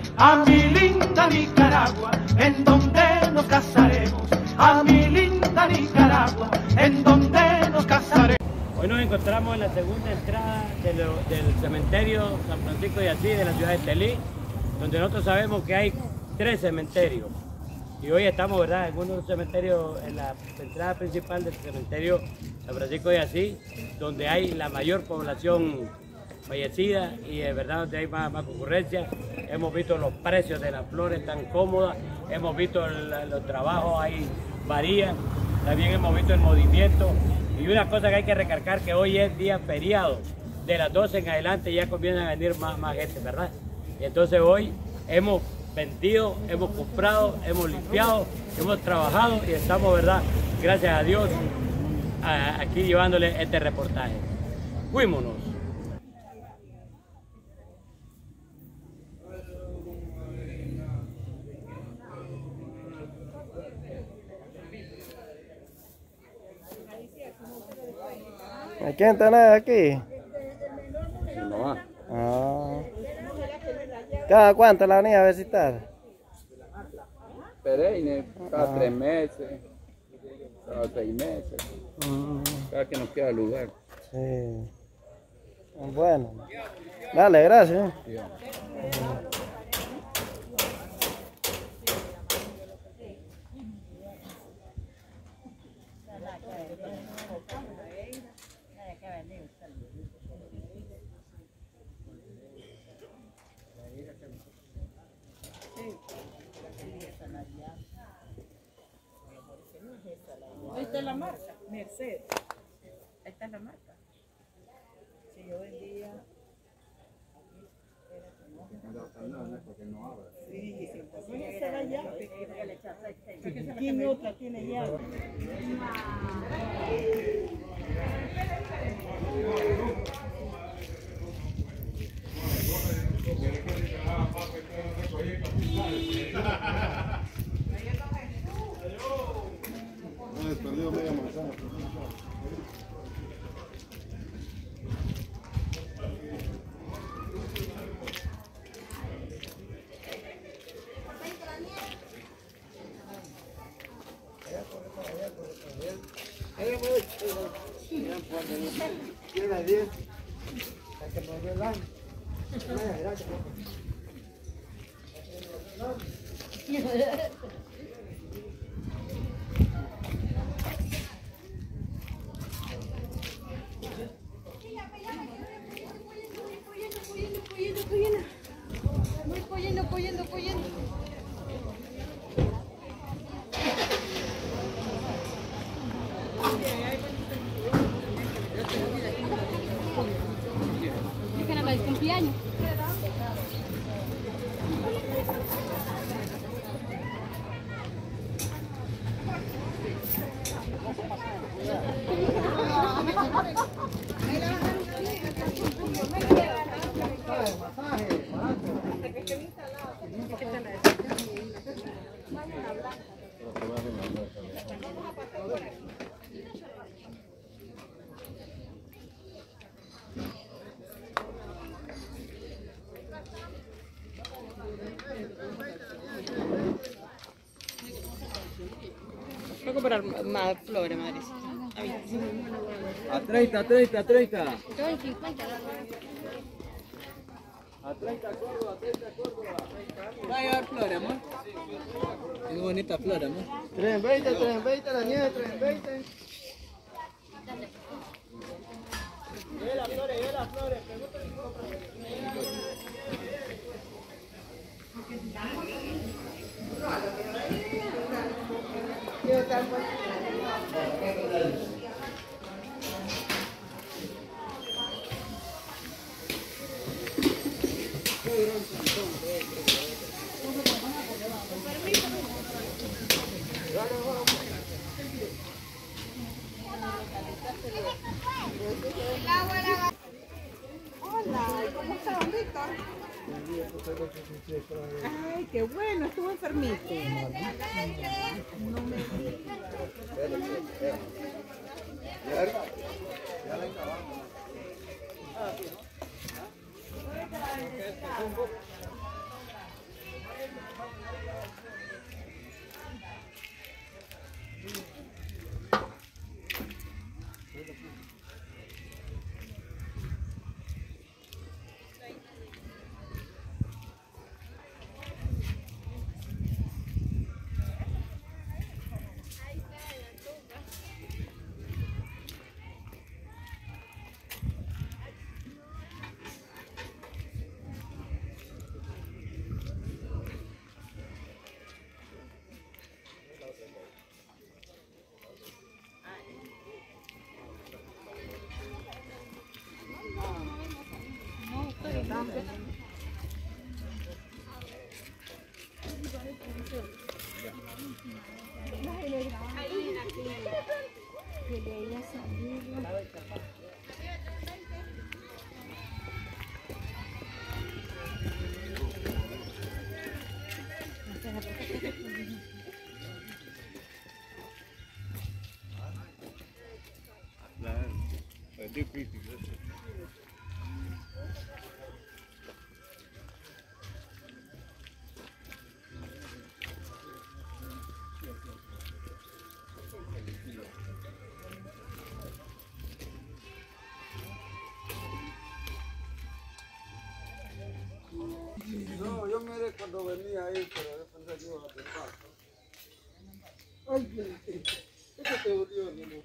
a mi linda Nicaragua, en donde nos casaremos, a mi linda Nicaragua, en donde nos casaremos. Hoy nos encontramos en la segunda entrada del cementerio San Francisco de Asís de la ciudad de Estelí, donde nosotros sabemos que hay 3 cementerios. Y hoy estamos, ¿verdad?, en uno de los cementerios, en la entrada principal del cementerio San Francisco de Asís, donde hay la mayor población fallecida y es verdad donde hay más concurrencia. Hemos visto los precios de las flores tan cómodas, hemos visto los trabajos ahí varían, también hemos visto el movimiento. Y una cosa que hay que recalcar, que hoy es día feriado, de las 12 en adelante ya comienzan a venir más gente, ¿verdad? Y entonces hoy hemos vendido, hemos comprado, hemos limpiado, hemos trabajado y estamos, ¿verdad?, gracias a Dios, aquí llevándole este reportaje. Fuímonos. ¿A quién tenés aquí? No. Ah. ¿Cada cuánto la venía a visitar? Pereine, cada 3 meses, cada 6 meses, cada que nos queda lugar. Sí. Bueno. Dale, gracias. Sí. Esta es la marca, Mercedes. Esta es la marca. Si yo vendía. Sí, sí, se la llave. ¿Quién otra tiene llave? Perdido media manzana. Tiene 10. Hay que poner el año. Voy cogiendo. Es que nada, el cumpleaños. Voy a comprar más flores, madre. A 30, a 30, a 30. Estoy en 50. A 30 Córdoba, a 30 Córdoba. Va a llevar flores, amor. Qué bonita flor, amor. 3 en 20, la nieve, 3 en 20. Ve las flores, pregúntale si compran. Hola, ¿cómo está, don Víctor? Ay, qué bueno, estuvo enfermito. No me Es difícil eso. No, yo miré cuando venía ahí, pero yo pensé que iba a pasar. Ay, ¿qué te dolió, niño?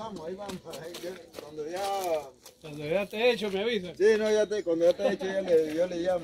vamos. Cuando ya... Cuando ya esté hecho, me avisa. Sí, no, cuando ya esté hecho, yo le llamo.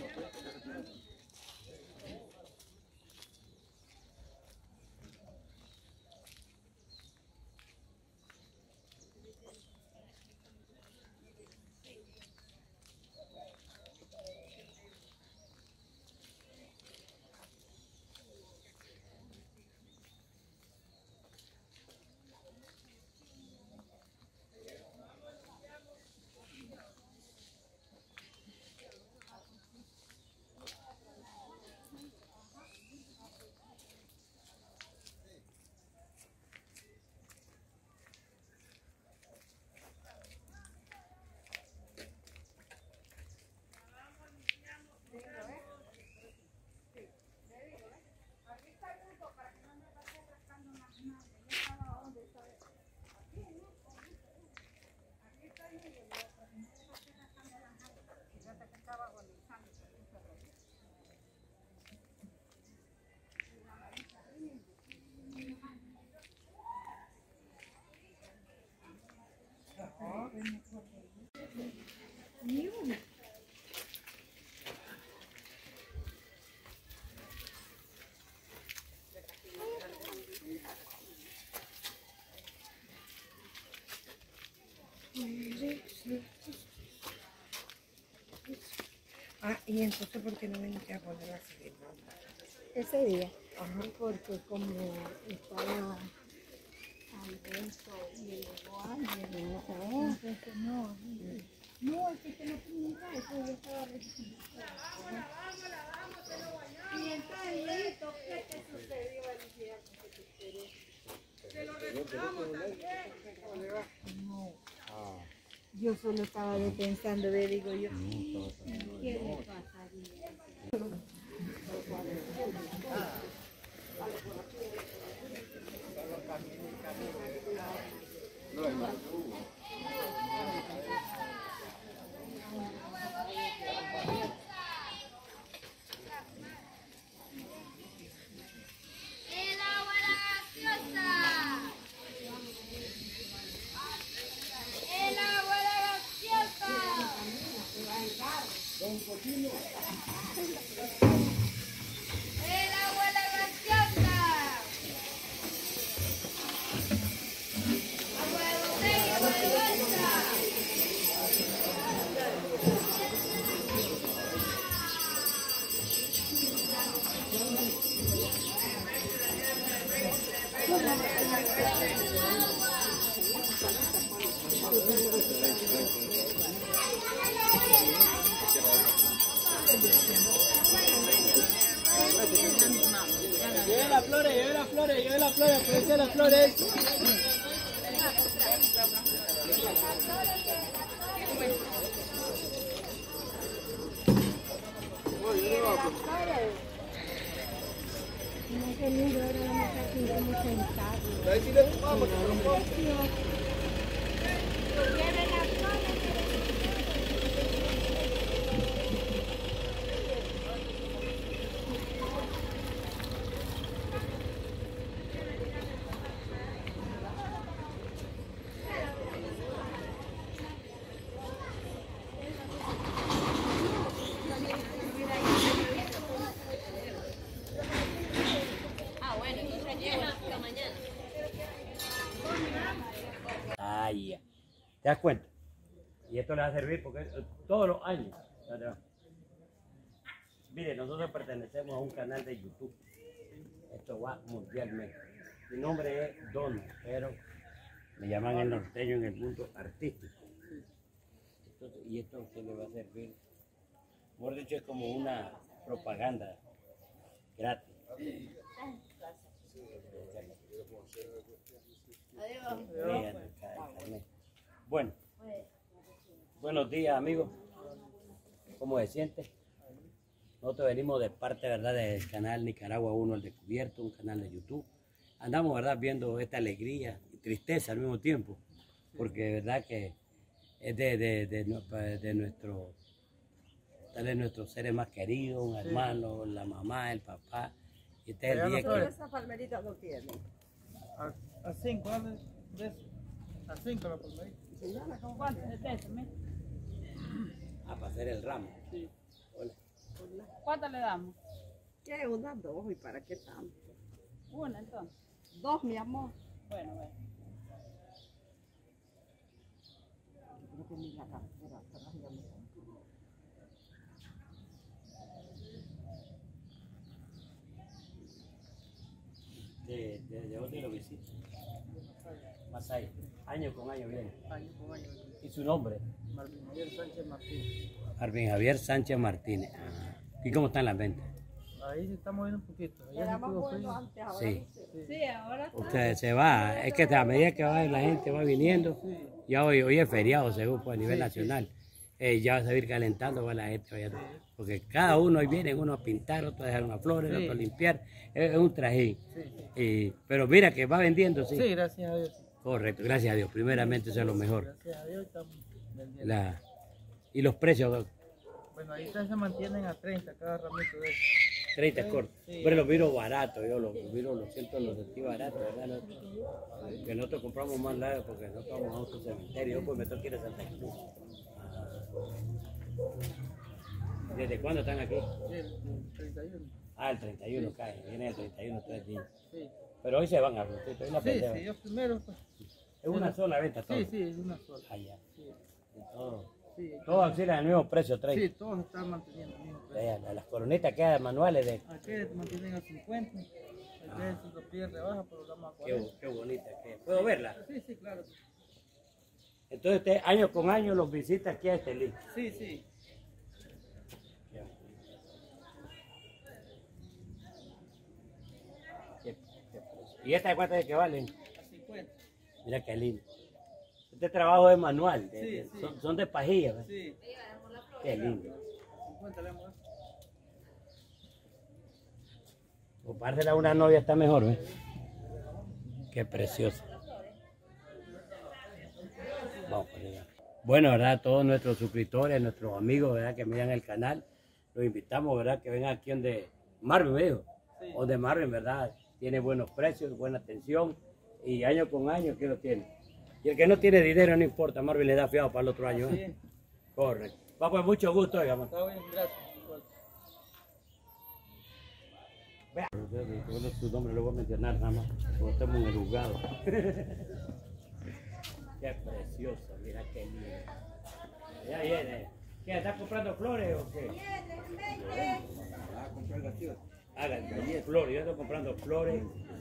Ah, y entonces, ¿por qué no viniste a poner la ceremonia? Ese día, porque como estaba al resto y llegó alguien, entonces no, es que no tenía eso, yo estaba recibiendo. Y entonces, Leito, ¿qué te sucedió el día que te esperé? Se lo recordamos también. No. Yo solo estaba pensando, digo yo, ¿qué le pasaría? ¡El agua gaseosa! ¡El agua gaseosa! ¡El agua gaseosa! ¡Agua de botella, agua de bolsa! Lleve las flores, aproveche las flores. No qué lindo, ahora vamos a aquí como sentados. Ahí sí le tomamos, Lleven las flores. Ahí ya. ¿Te das cuenta? Y esto le va a servir porque todos los años. Mire, nosotros pertenecemos a un canal de YouTube. Esto va mundialmente. Mi nombre es Don, pero me llaman el norteño en el mundo artístico. Entonces, y esto a usted le va a servir. Por dicho, es como una propaganda gratis. Bueno, buenos días amigos, ¿cómo se siente? Nosotros venimos de parte, ¿verdad?, del canal Nicaragua 1 al Descubierto, un canal de YouTube. Andamos, ¿verdad?, viendo esta alegría y tristeza al mismo tiempo, porque verdad que es de nuestros seres más queridos, un hermano, la mamá, el papá. Y este es el día que... Esa palmerita lo tiene. A 5, ¿de eso? A 5 la palmadita. ¿Cuánto es de eso, mira? Ah, para hacer el ramo. Sí. Hola. ¿Cuánto le damos? ¿Qué? Unas 2 y para qué tanto. Una entonces. 2, mi amor. Bueno, bueno. Creo que ni la cartera, se las llevo. ¿De dónde lo visita? Masaya. Año con año viene. Año con año. ¿Y su nombre? Martín Javier Sánchez Martínez. Marvin Javier Sánchez Martínez. ¿Y cómo están las ventas? Ahí se está moviendo un poquito. Allá Era se más pudo bueno frío. antes, ahora Sí. no sé. Sí, ahora está. Usted se va, es que a medida que va la gente va viniendo, ya hoy es feriado según pues, a nivel nacional, ya va a ir calentando va la gente, vaya, porque cada uno hoy viene, uno a pintar, otro a dejar unas flores, otro a limpiar, es un trajín. Pero mira que va vendiendo, sí. Sí, gracias a Dios. Correcto, gracias a Dios, primeramente eso es lo mejor. Gracias a Dios estamos vendiendo. Y los precios, Bueno, ahí se mantienen a 30 cada ramito de eso. 30 cortos, Sí. pero los viro baratos, yo los viro los siento los sentí baratos, ¿verdad? Que nosotros compramos más largo porque nosotros vamos a otro cementerio, yo pues me toca ir a Santa Cruz. ¿Desde cuándo están aquí? El 31. Ah, el 31 cae, viene el 31 3 días. Sí. Pero hoy se van a Rosito, hoy la Sí, pendeja. sí, yo primero pues. Es una sola venta todo. Sí, sí, es una sola. Allá. Sí, Todo. sí. Todos auxilian al mismo precio, 30. Sí, todos están manteniendo el mismo precio. Las coronitas quedan manuales de... Aquellos te mantienen a 50. Aquellos si lo piden rebaja, pero lo damos a Qué, 40. qué bonita que ¿puedo verla? Sí, sí, claro. Entonces usted año con año los visita aquí a Estelí. Sí, sí. ¿Y esta de cuántas es que valen? A 50. Mira qué lindo. Este trabajo es manual, Sí, sí. son de pajilla, ¿verdad? Sí. Qué lindo. 50 le damos. Compársela a una novia está mejor, ¿ves? Qué preciosa. Vamos por allá. Bueno, ¿verdad? Todos nuestros suscriptores, nuestros amigos, ¿verdad? Que miran el canal, los invitamos, ¿verdad? Que vengan aquí donde Marvin me dijo. Sí. Donde Marvin, ¿verdad? Tiene buenos precios, buena atención y año con año que lo tiene. Y el que no tiene dinero no importa, Marvin le da fiado para el otro año. ¿eh? Sí. Correcto. Va pues mucho gusto, oiga, man. Está bien, gracias. Igual. Vea. Bueno, su nombre lo voy a mencionar nada más, porque estamos en el juzgado. Qué preciosa, mira qué linda. Ya viene. ¿Qué, estás comprando flores o qué? Ah, comprar la tierra. Hagan flores, yo ando comprando flores,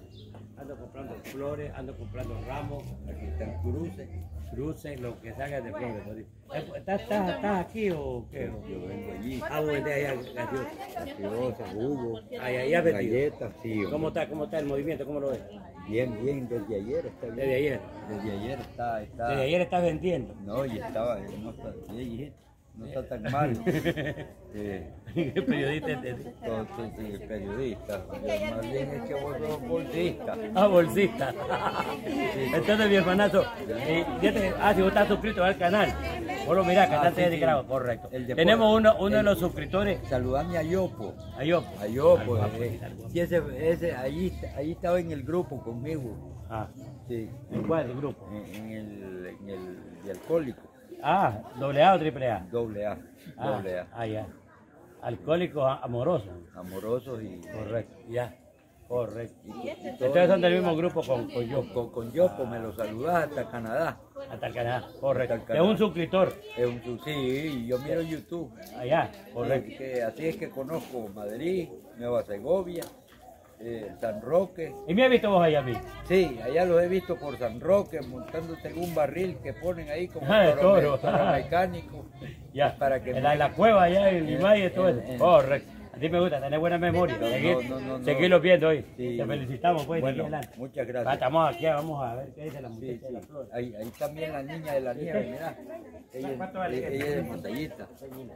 ando comprando ramos, Aquí están cruces. cruces, lo que salga de flores. ¿Estás aquí o qué? Yo vengo allí. Ah, vos vendés allá gaseosa. Gaseosa, jugo, Ahí has vendido. galletas, sí. ¿Cómo está el movimiento? ¿Cómo lo ves? Bien, bien, desde ayer está bien. Desde ayer. Desde ayer está. Desde ayer estás vendiendo. No, y estaba, no está tan mal. Periodista entendí. Entonces, periodista. Yo más bien es que vos sos bolsista. Ah, bolsista. Entonces, mi hermanazo, si vos estás suscrito al canal, vos lo mirás, cantante de Nicaragua, correcto. Tenemos uno de los suscriptores. Saludame a Yopo. A Yopo. A Yopo. Al guapo, Sí, ahí estaba en el grupo conmigo. Ah, Sí. ¿en cuál el grupo? En el de alcohólico. Ah, ¿AA o AAA? Doble A. Doble A. Ah, ya. Alcohólicos amorosos. Amorosos y. Correcto, ya. Correcto. y Ustedes son del mismo grupo con Yopo. Con Yopo me lo saludás hasta Canadá. Hasta el Canadá, correcto. Hasta el Es un Canadá. suscriptor. Sí, yo miro YouTube. Allá, correcto. Así es que conozco Madrid, Nueva Segovia, San Roque. ¿Y me has visto vos allá a mí? Sí, allá los he visto por San Roque montándose en un barril que ponen ahí como Ah, de toro. mecánico. Ya, Para que en la cueva allá en Limay y todo eso. Correcto. A ti me gusta, tenés buena memoria. No. Seguirlo viendo hoy. Sí. Te felicitamos, pues. Bueno, seguí adelante. muchas Ah, gracias. estamos aquí, vamos a ver qué dice la Sí, muchacha de la sí. flor. Ahí también la niña de la nieve, mirá. ¿Cuánto vale? Ella es de Montañita.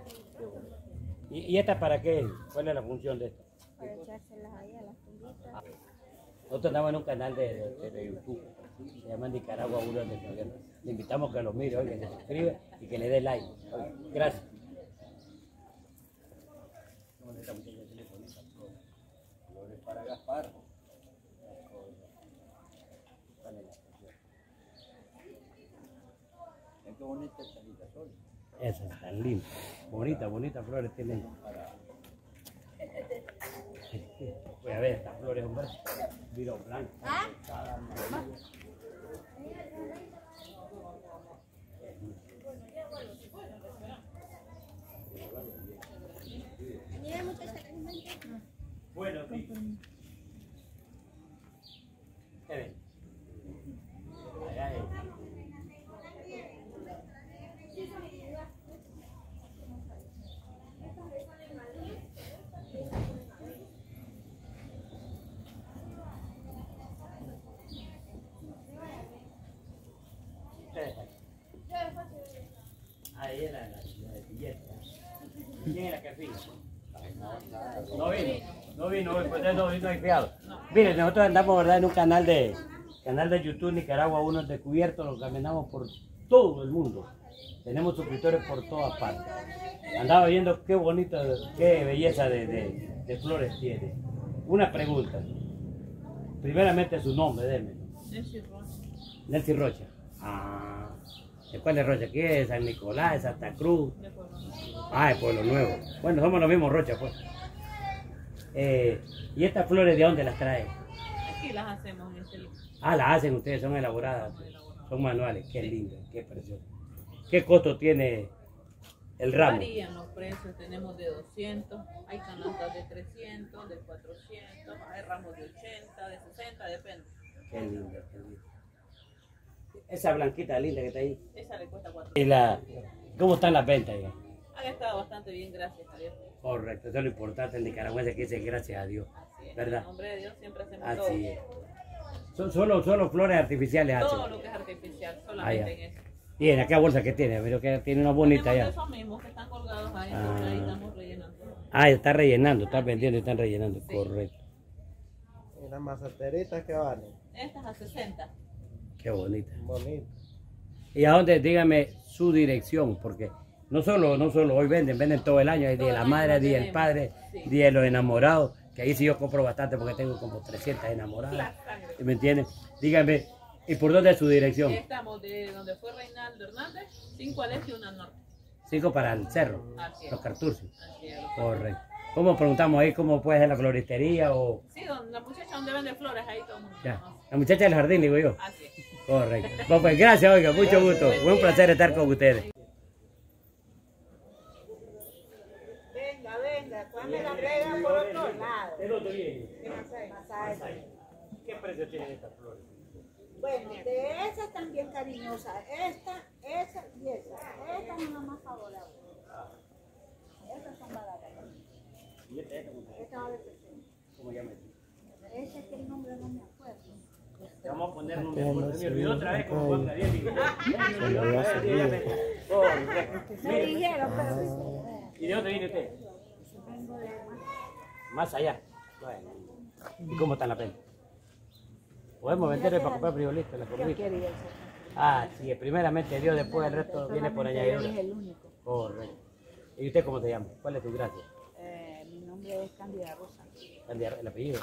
¿Y esta para qué? ¿Cuál es la función de esta? Para echárselas ahí a las tumbitas. Nosotros andamos en un canal de YouTube, se llama Nicaragua Uno del Gobierno. Le invitamos a que lo mire, oiga, que se suscriba y que le dé like. Oiga, gracias. Para Gaspar. Qué bonita esta girasol. Esa es tan linda. Bonita flores tienen. Voy a ver estas flores, hombre. Vino blanco. Bueno, sí. Allá es. Ahí era la billeta. ¿Quién era que vino? No vino, pues no hay fiado. Mire, nosotros andamos, ¿verdad?, en un canal de YouTube Nicaragua, unos descubiertos, los caminamos por todo el mundo. Tenemos suscriptores por todas partes. Andaba viendo qué bonita, qué belleza de flores tiene. Una pregunta. Primeramente su nombre, déme. Nelcy Rocha. Nelcy Rocha. Ah, ¿de cuál es Rocha? ¿Aquí es San Nicolás, de Santa Cruz? De Pueblo Nuevo. Ah, de Pueblo Nuevo. Bueno, somos los mismos Rocha, pues. ¿Y estas flores de dónde las trae? Aquí las hacemos en este lugar. Ah, las hacen ustedes, son elaboradas. Son manuales. Qué lindo, qué precioso. ¿Qué costo tiene el ramo? Varían los precios, tenemos de 200, hay canastas de 300, de 400, hay ramos de 80, de 60, depende. Qué lindo, qué lindo. Esa blanquita linda que está ahí. Esa le cuesta 400. ¿Y cómo están las ventas ya? Han estado bastante bien, gracias a Dios. Correcto, eso es lo importante el nicaragüense que dice gracias a Dios, Así es. ¿verdad? En nombre de Dios siempre hacemos Así todo. es. Solo flores artificiales hacen. Todo lo que es artificial, solamente en eso. Y en aquella bolsa que tiene, pero que tiene una bonita Tenemos ya. de esos mismos que están colgados ahí, entonces ahí estamos rellenando. Ah, está rellenando, está vendiendo y están rellenando, Sí. correcto. ¿Y las maceteritas que valen? Estas a 60. Qué bonita. Bonito. ¿Y a dónde, dígame, su dirección? Porque no solo hoy venden todo el año, hay día de la madre, día del padre, día de los enamorados, que ahí sí yo compro bastante porque tengo como 300 enamoradas. ¿Me entienden? Dígame, ¿y por dónde es su dirección? Estamos de donde fue Reinaldo Hernández, 5 al este y 1 al norte. 5 para el cerro, Así es. los carturcios. Así es. Correcto. ¿Cómo preguntamos ahí cómo puede ser la floristería o...? Sí, la muchacha donde vende flores, ahí todo el mundo Ya. conoce. La muchacha del jardín, digo yo. Así es. Correcto. Bueno, pues gracias, oiga, mucho gusto. Fue un placer estar con ustedes. Venga, cuando la traigan por otro lado. ¿De dónde viene? De Masaya. ¿Qué precio tienen estas flores? Bueno, de esas también cariñosas. Esa y esa. Estas son las más favorables. Estas son baratas. ¿Y esta vale 60. ¿Cómo llama? Ese es que el nombre no me acuerdo. Vamos a poner un mejor. Se me olvidó otra vez como Juan Gabriel. Me dijeron, pero... ¿Y de dónde viene usted? Vengo de Más allá. Bueno. ¿Y cómo está la pena? Podemos venderle para comprar frijoles la comida. Ah, sí, primeramente Dios, después el resto viene por añadidura. Es el único. Correcto. ¿Y usted cómo se llama? ¿Cuál es tu gracia? Mi nombre es Cándida Rosa. ¿El apellido?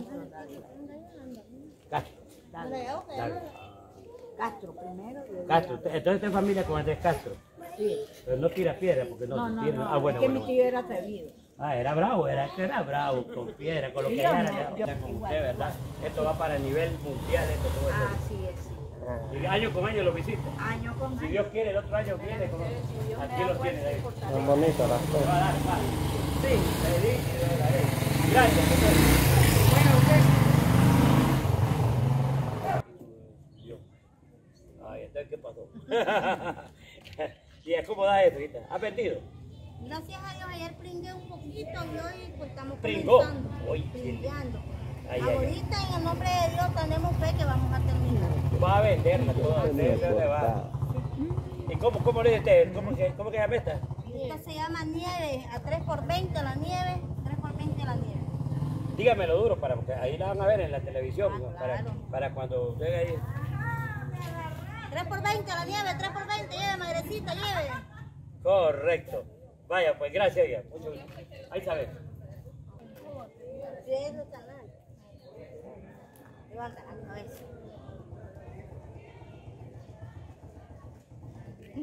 Castro. Dale. Castro primero. Y Castro. Entonces está en familia con Andrés Castro. Sí. Pero no tira piedra porque no, tira. Ah, bueno, es que bueno. mi tío era atrevido. Ah, era bravo, era bravo, con piedra, con lo que era. Ya con usted, ¿verdad? Esto va para el nivel mundial, esto todo eso. Así es. Y año con año lo visita. Año con Si año. Dios quiere, el otro año viene. Aquí lo tiene ahí. Son bonitas las Va flores. a dar, va. Sí, le di. Gracias, doctor. Ay, entonces, ¿qué pasó? ¿Y cómo da esto, ahorita? ¿Has vendido? Gracias a Dios, ayer pringué un poquito y hoy pues estamos ¿Pringó? comenzando, Uy, pringueando. Ay, ay, ay. Ahorita en el nombre de Dios tenemos fe que vamos a terminar. Va a venderla toda. ¿Dónde va? ¿Y cómo le dice usted? ¿Cómo que llama esta? Esta se llama nieve, a 3x20 la nieve, 3x20 la nieve. Dígamelo duro, porque ahí la van a ver en la televisión, ¿no? claro. para cuando usted ahí. 3x20 la nieve, 3x20, lleve madrecita, lleve. Correcto. Vaya, pues gracias, oiga. Mucho gusto. Ahí sabe. Sí, es el canal. Levanta, a ver.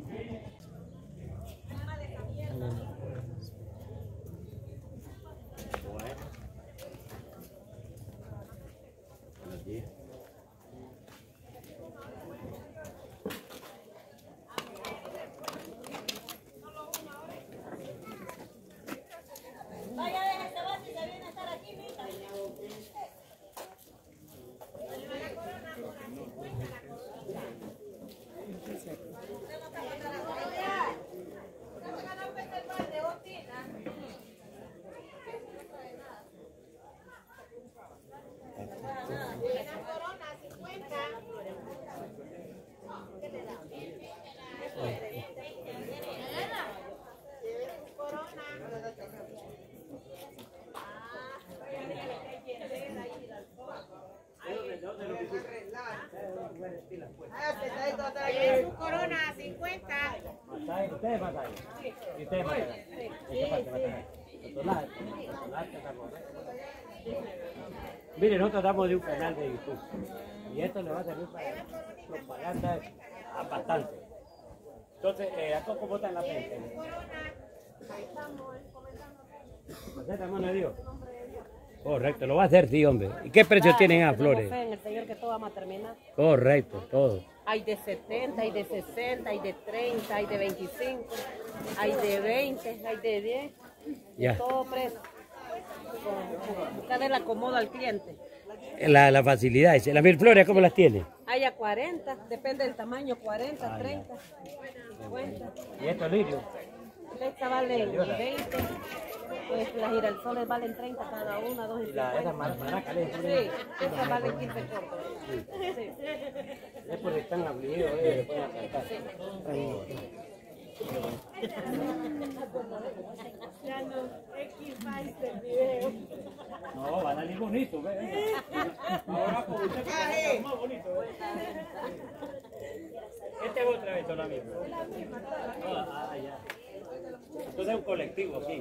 Masaya, ¿ustedes Masaya? ¿Y ustedes Masaya? ¿En qué parte Masaya? Totolate. Mire, nosotros estamos de un canal de YouTube y esto le va a servir para propaganda bastante. Entonces, ¿acá cómo está en la frente? ¿Maceta, hermano de Dios? Correcto, lo va a hacer, sí, hombre. ¿Y qué precio tienen a flores? En el Señor que todo vamos a terminar. Correcto, todo. Hay de 70, hay de 60, hay de 30, hay de 25, hay de 20, hay de 10. Ya. Todo precio. Cada vez le acomoda al cliente. La facilidad. ¿Las 1000 flores cómo las tiene? Hay a 40, depende del tamaño, 40, 30, 50. ¿Y estos lirios? Esta vale 20, pues las giralsoles valen 30 cada una, 2 y 50. ¿Esas maracas? Sí, esas valen 15 cortos. Sí. Es porque están afligidos, le pueden cantar. Ya no, X el video. No, va a salir bonito, ve. Ahora con usted que está más bonito. Este es otra vez, son la misma. Ya. Entonces es un colectivo, sí.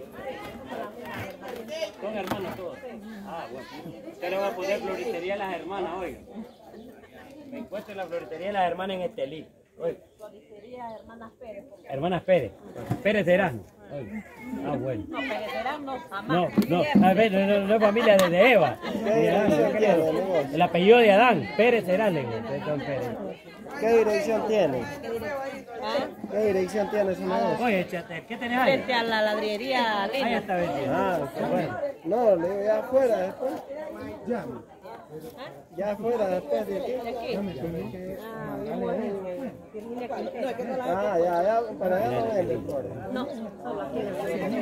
Son hermanas todas. Bueno. Usted le va a poner floristería a las hermanas, oiga. Me encuentro en la floristería de las hermanas en Estelí. Oiga. Floristería Hermanas Pérez. Hermanas Pérez. Pérez de Erasmo. Bueno. No, Pérez de Erasmo jamás. A ver, no es familia de Eva. El apellido de Adán, Pérez Erasmo. ¿Qué dirección tiene? ¿Qué dirección tiene su negocio? Oye, ¿qué tenés ahí? Frente a la ladrería Lina. Ahí está vendiendo. Qué bueno. No, le digo ya afuera después. Ya afuera después de aquí. Ya, para allá no vende flores. No, solo aquí en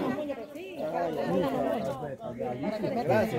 el Gracias.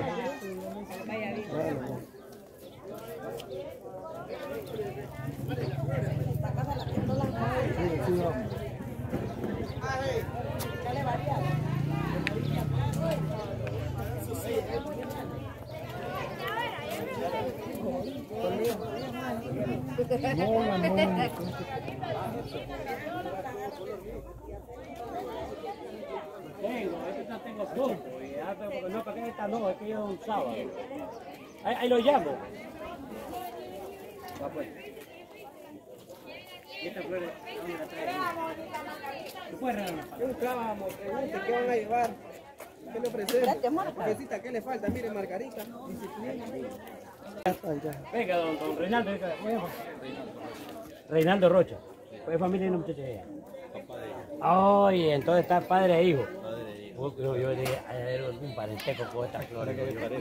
No tengo punto. Porque no, porque esta no, es que yo un sábado. Ahí lo llamo. Va pues. ¿Y esta flores dónde la traes? ¿Tú puedes regalar? Buscábamos, pregunte, ¿qué van a llevar? ¿Qué le ofrecemos? Profesita, ¿qué le falta? Mire, margarita. Venga, don Reinaldo. Reinaldo Rocha. ¿Fue familia de una muchacha de ella? Oye, entonces está padre e hijo. Yo dije, hay algún parentesco con estas flores.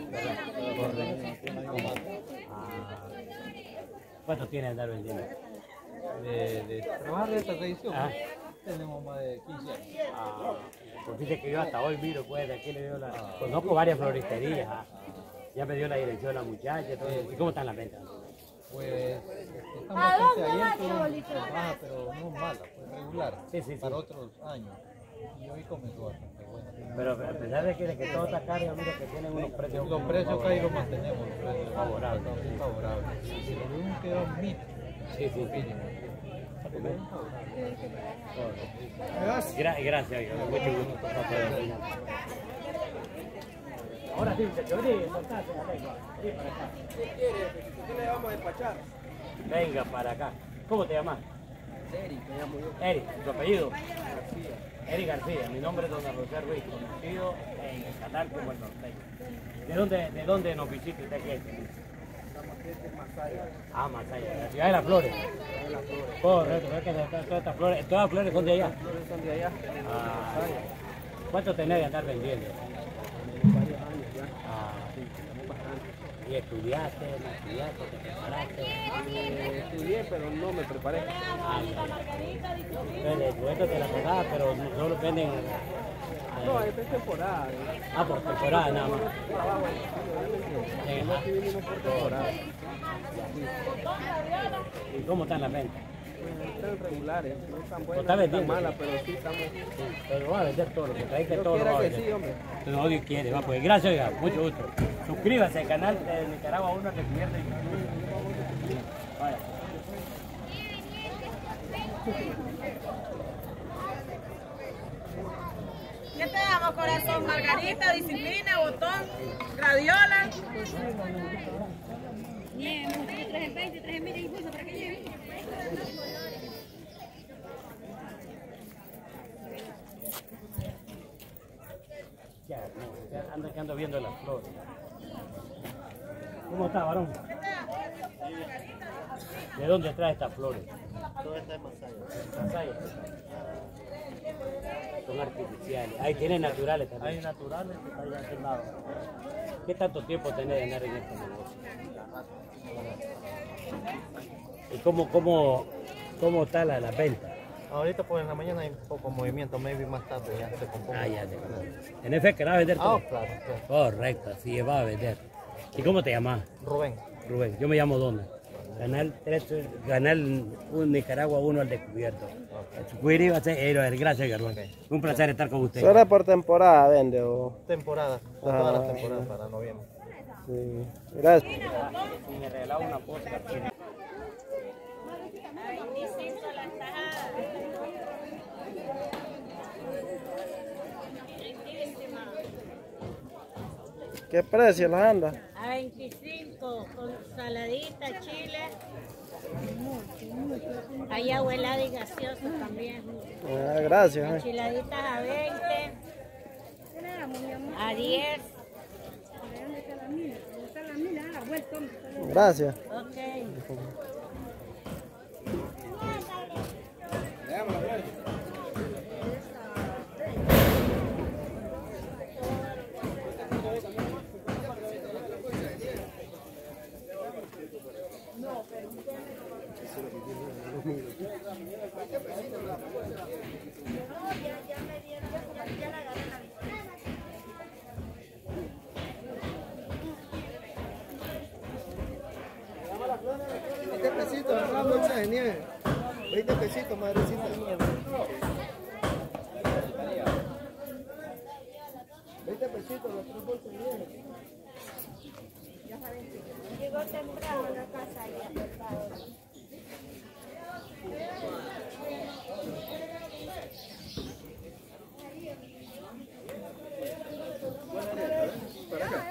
¿Cuánto tiene de andar vendiendo? De trabajar de esta tradición, tenemos más de 15 años. Pues dice que yo hasta hoy miro, pues de aquí le dio conozco varias floristerías. Ya me dio la dirección la muchacha. Todo. ¿Y cómo están las ventas? Pues están bastante abiertos, baja, pero no mala, pues regular, para otros años. Y hoy comenzó bastante bueno. Pero a pesar de que todo está caro, mira que tienen unos precios. Los precios que ahí los mantenemos, los precios favorables. Si lo mismo queda un mito. Gracias, oiga, mucho gusto. Ahora sí, muchachos, soltate la lengua. Para acá. ¿Qué le vamos a despachar? Venga para acá. ¿Cómo te llamas? Eric, me llamo yo. Eric, ¿tu apellido? García. Eric García, mi nombre es don José Ruiz, conocido en el canal como el norteño. ¿De dónde nos visita usted aquí? Estamos aquí en Masaya. Masaya, la ciudad de las flores. Correcto, es que todas las flores son de allá. Las flores son de allá. ¿Cuánto tenés de andar vendiendo? Varios años ya. ¿Y estudiaste, no estudiaste, te preparaste? Estudié, pero no me preparé. Esto te la pegaba, pero no lo venden. No, esta es temporada. Por temporada nada más. Aquí vinimos por temporada. ¿Y cómo están las ventas? Están regulares, no están buenas, ¿Está no vendiendo? están malas, pero sí estamos... Pero va a vender todo lo que trae, que Yo todo lo va a quiera que vender. sí, hombre. No, Dios quiere, va pues. Gracias, oiga, mucho gusto. Suscríbase al canal de Nicaragua 1 que pierde. Vaya. tenemos corazón, margarita, disciplina, botón, graviola. Nieve, me gustaría 3 en 20, 3 en 20 impulso para que llegue. Ya, no, ando viendo las flores. ¿Cómo está, varón? ¿De dónde trae estas flores? Todo está en Masaya. Masaya. Son artificiales. Ahí tienen naturales también. Hay naturales que están ya a aquel lado. ¿Qué tanto tiempo tenés de andar en este negocio? ¿Y cómo está la venta? Ahorita pues en la mañana hay poco movimiento, maybe más tarde ya se compone. Ah, ya te ¿En efecto vas a vender todo? Claro. Correcto, así va a vender. ¿Y cómo te llamas? Rubén. Rubén, yo me llamo Dona. Canal Nicaragua 1 al descubierto. Gracias, Rubén. Un placer estar con usted. ¿Solo por temporada vende o...? Temporada, todas las temporadas para noviembre. Sí, gracias. Y me regalaba una posca. ¿Qué precio las anda? A 25 con saladita, chile. Hay agua helada y gaseosa también. Ah, gracias. Enchiladitas a 20. A 10. Gracias. Ok. Bolsa de nieve. 20 pesitos, madrecita. 20 pesitos, las 3 bolsas de nieve. Llegó temprano a la casa y Para acá.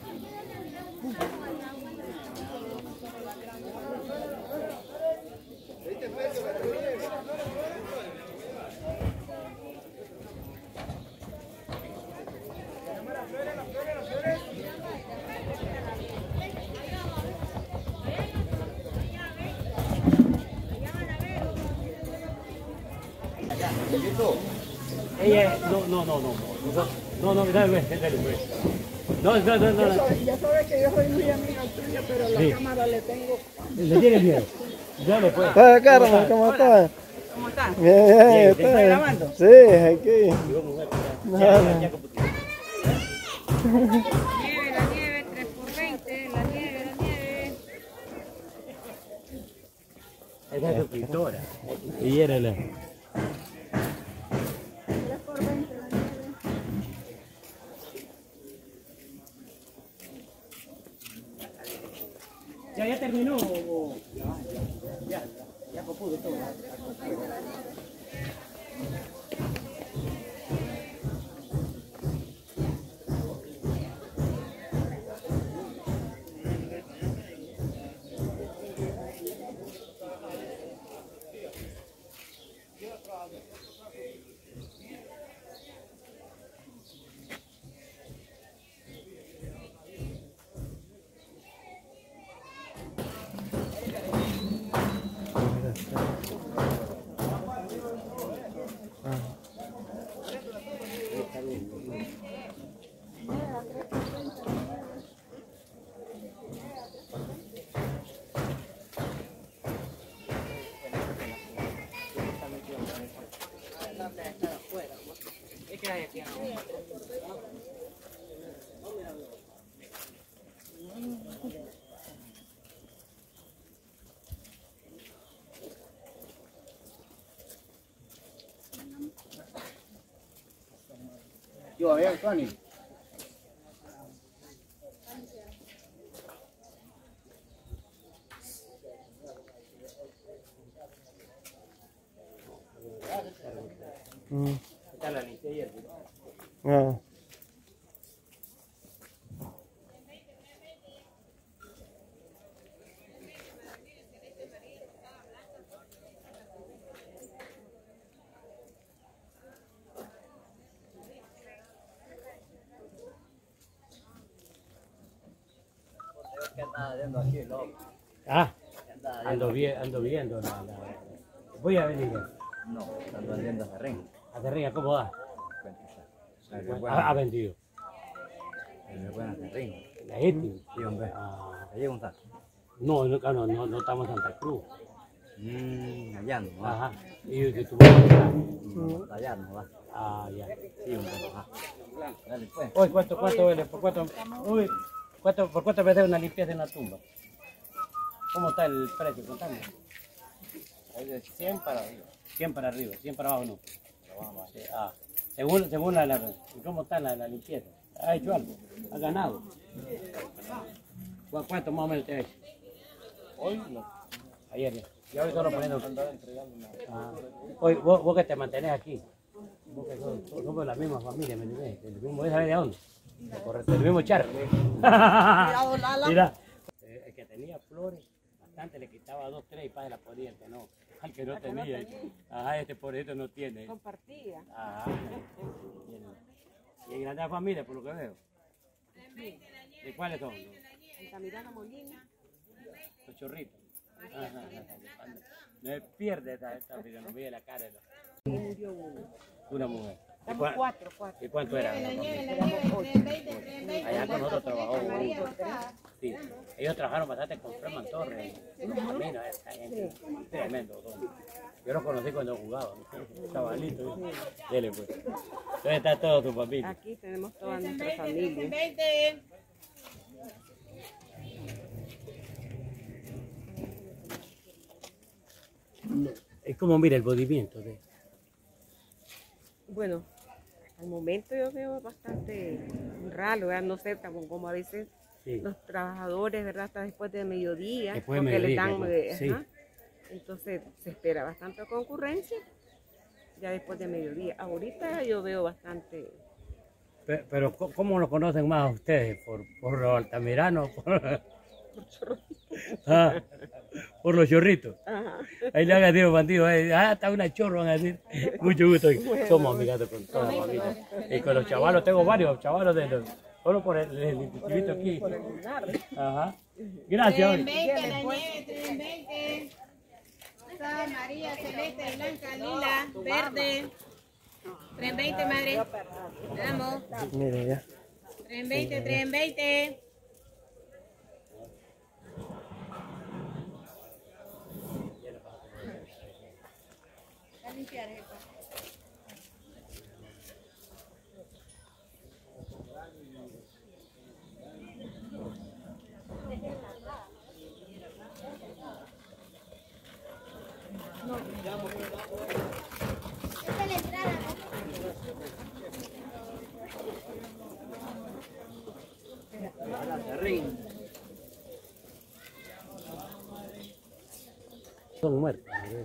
Ella, no, dale. No. Ya sabes que yo soy muy amiga tuya, pero a la Sí. cámara le tengo... ¿Le tienes miedo? Dale, pues. Hola, Carmen, ¿cómo estás? ¿Cómo estás? Bien, ¿Te estás grabando? Sí, aquí. Nieve, la nieve, 3 por 20, la nieve. Esa es suscriptora. Y era la... 3 por 20, la nieve. ¿Ya terminó? Ya pudo todo. Yo, a ver, Tony. ¿Qué tal la limpieza? No. Ah, ando viendo Voy a venir. No, ando vendiendo acerrín. ¿Acerrín cómo va? Ha vendido. Es buen acerrín. ¿Legítimo? Sí, hombre. ¿Te llega un saco? No, no estamos en Santa Cruz. Allá no va. Ajá. ¿Y de tu mamá? No, allá no va. Ah, ya. Sí, hombre. Ajá. Dale, pues. Hoy, ¿cuánto vale? ¿Por cuánto me da una limpieza en la tumba? ¿Cómo está el precio? Contame. Es de 100 para arriba. 100 para arriba, 100 para abajo no. Sí, según la ¿cómo está la limpieza? ¿Ha hecho algo? ¿Ha ganado? ¿Cuánto más o menos te ha hecho? Hoy no. Ayer ya. Y hoy solo poniendo. Hoy, vos que te mantenés aquí. Vos que somos de la misma familia, ¿me entiendes? Del mismo, ¿sabes de dónde? Del mismo charco. Mira. El que tenía flores, bastante le quitaba 2, 3 y padre la ponía, el que no. Al que no tenía. Ajá, este por esto no tiene. Compartía. Ajá. Y hay grande familia, por lo que veo. ¿De cuáles son? Altamirano Molina. Los chorritos. No me pierde esta fisonomía de la cara. Una mujer. Estamos cuatro. ¿Y cuánto era? Allá con nosotros trabajó. Sí. Ellos trabajaron bastante con Freeman Torres. Unos caminos, esta gente. Tremendo. Yo los conocí cuando jugaba. Chavalito. Dele pues. ¿Dónde está todo tu familia? Aquí tenemos toda nuestra familia. Es como mira el movimiento de... Bueno, al momento yo veo bastante raro, ¿verdad? No sé, como a veces los trabajadores, ¿verdad? Hasta después de mediodía, después de mediodía, les dan, entonces se espera bastante concurrencia ya después de mediodía. Ahorita yo veo bastante... Pero ¿cómo lo conocen más a ustedes? ¿Por los altamiranos? Por los chorritos. Ajá. Ahí le van a decir los bandidos, está una chorro, van a decir. Mucho gusto. Somos amigados con toda la familia. Y con los chavalos, tengo varios chavalos de los... Solo por el instituto aquí. Ajá. Gracias. 320 la nieve, 320. Rosa, María, celeste, blanca, lila, verde. 320, madre. Vamos. Mire ya. 320, 320. A limpiar el Esta es la entrada, Son muertos.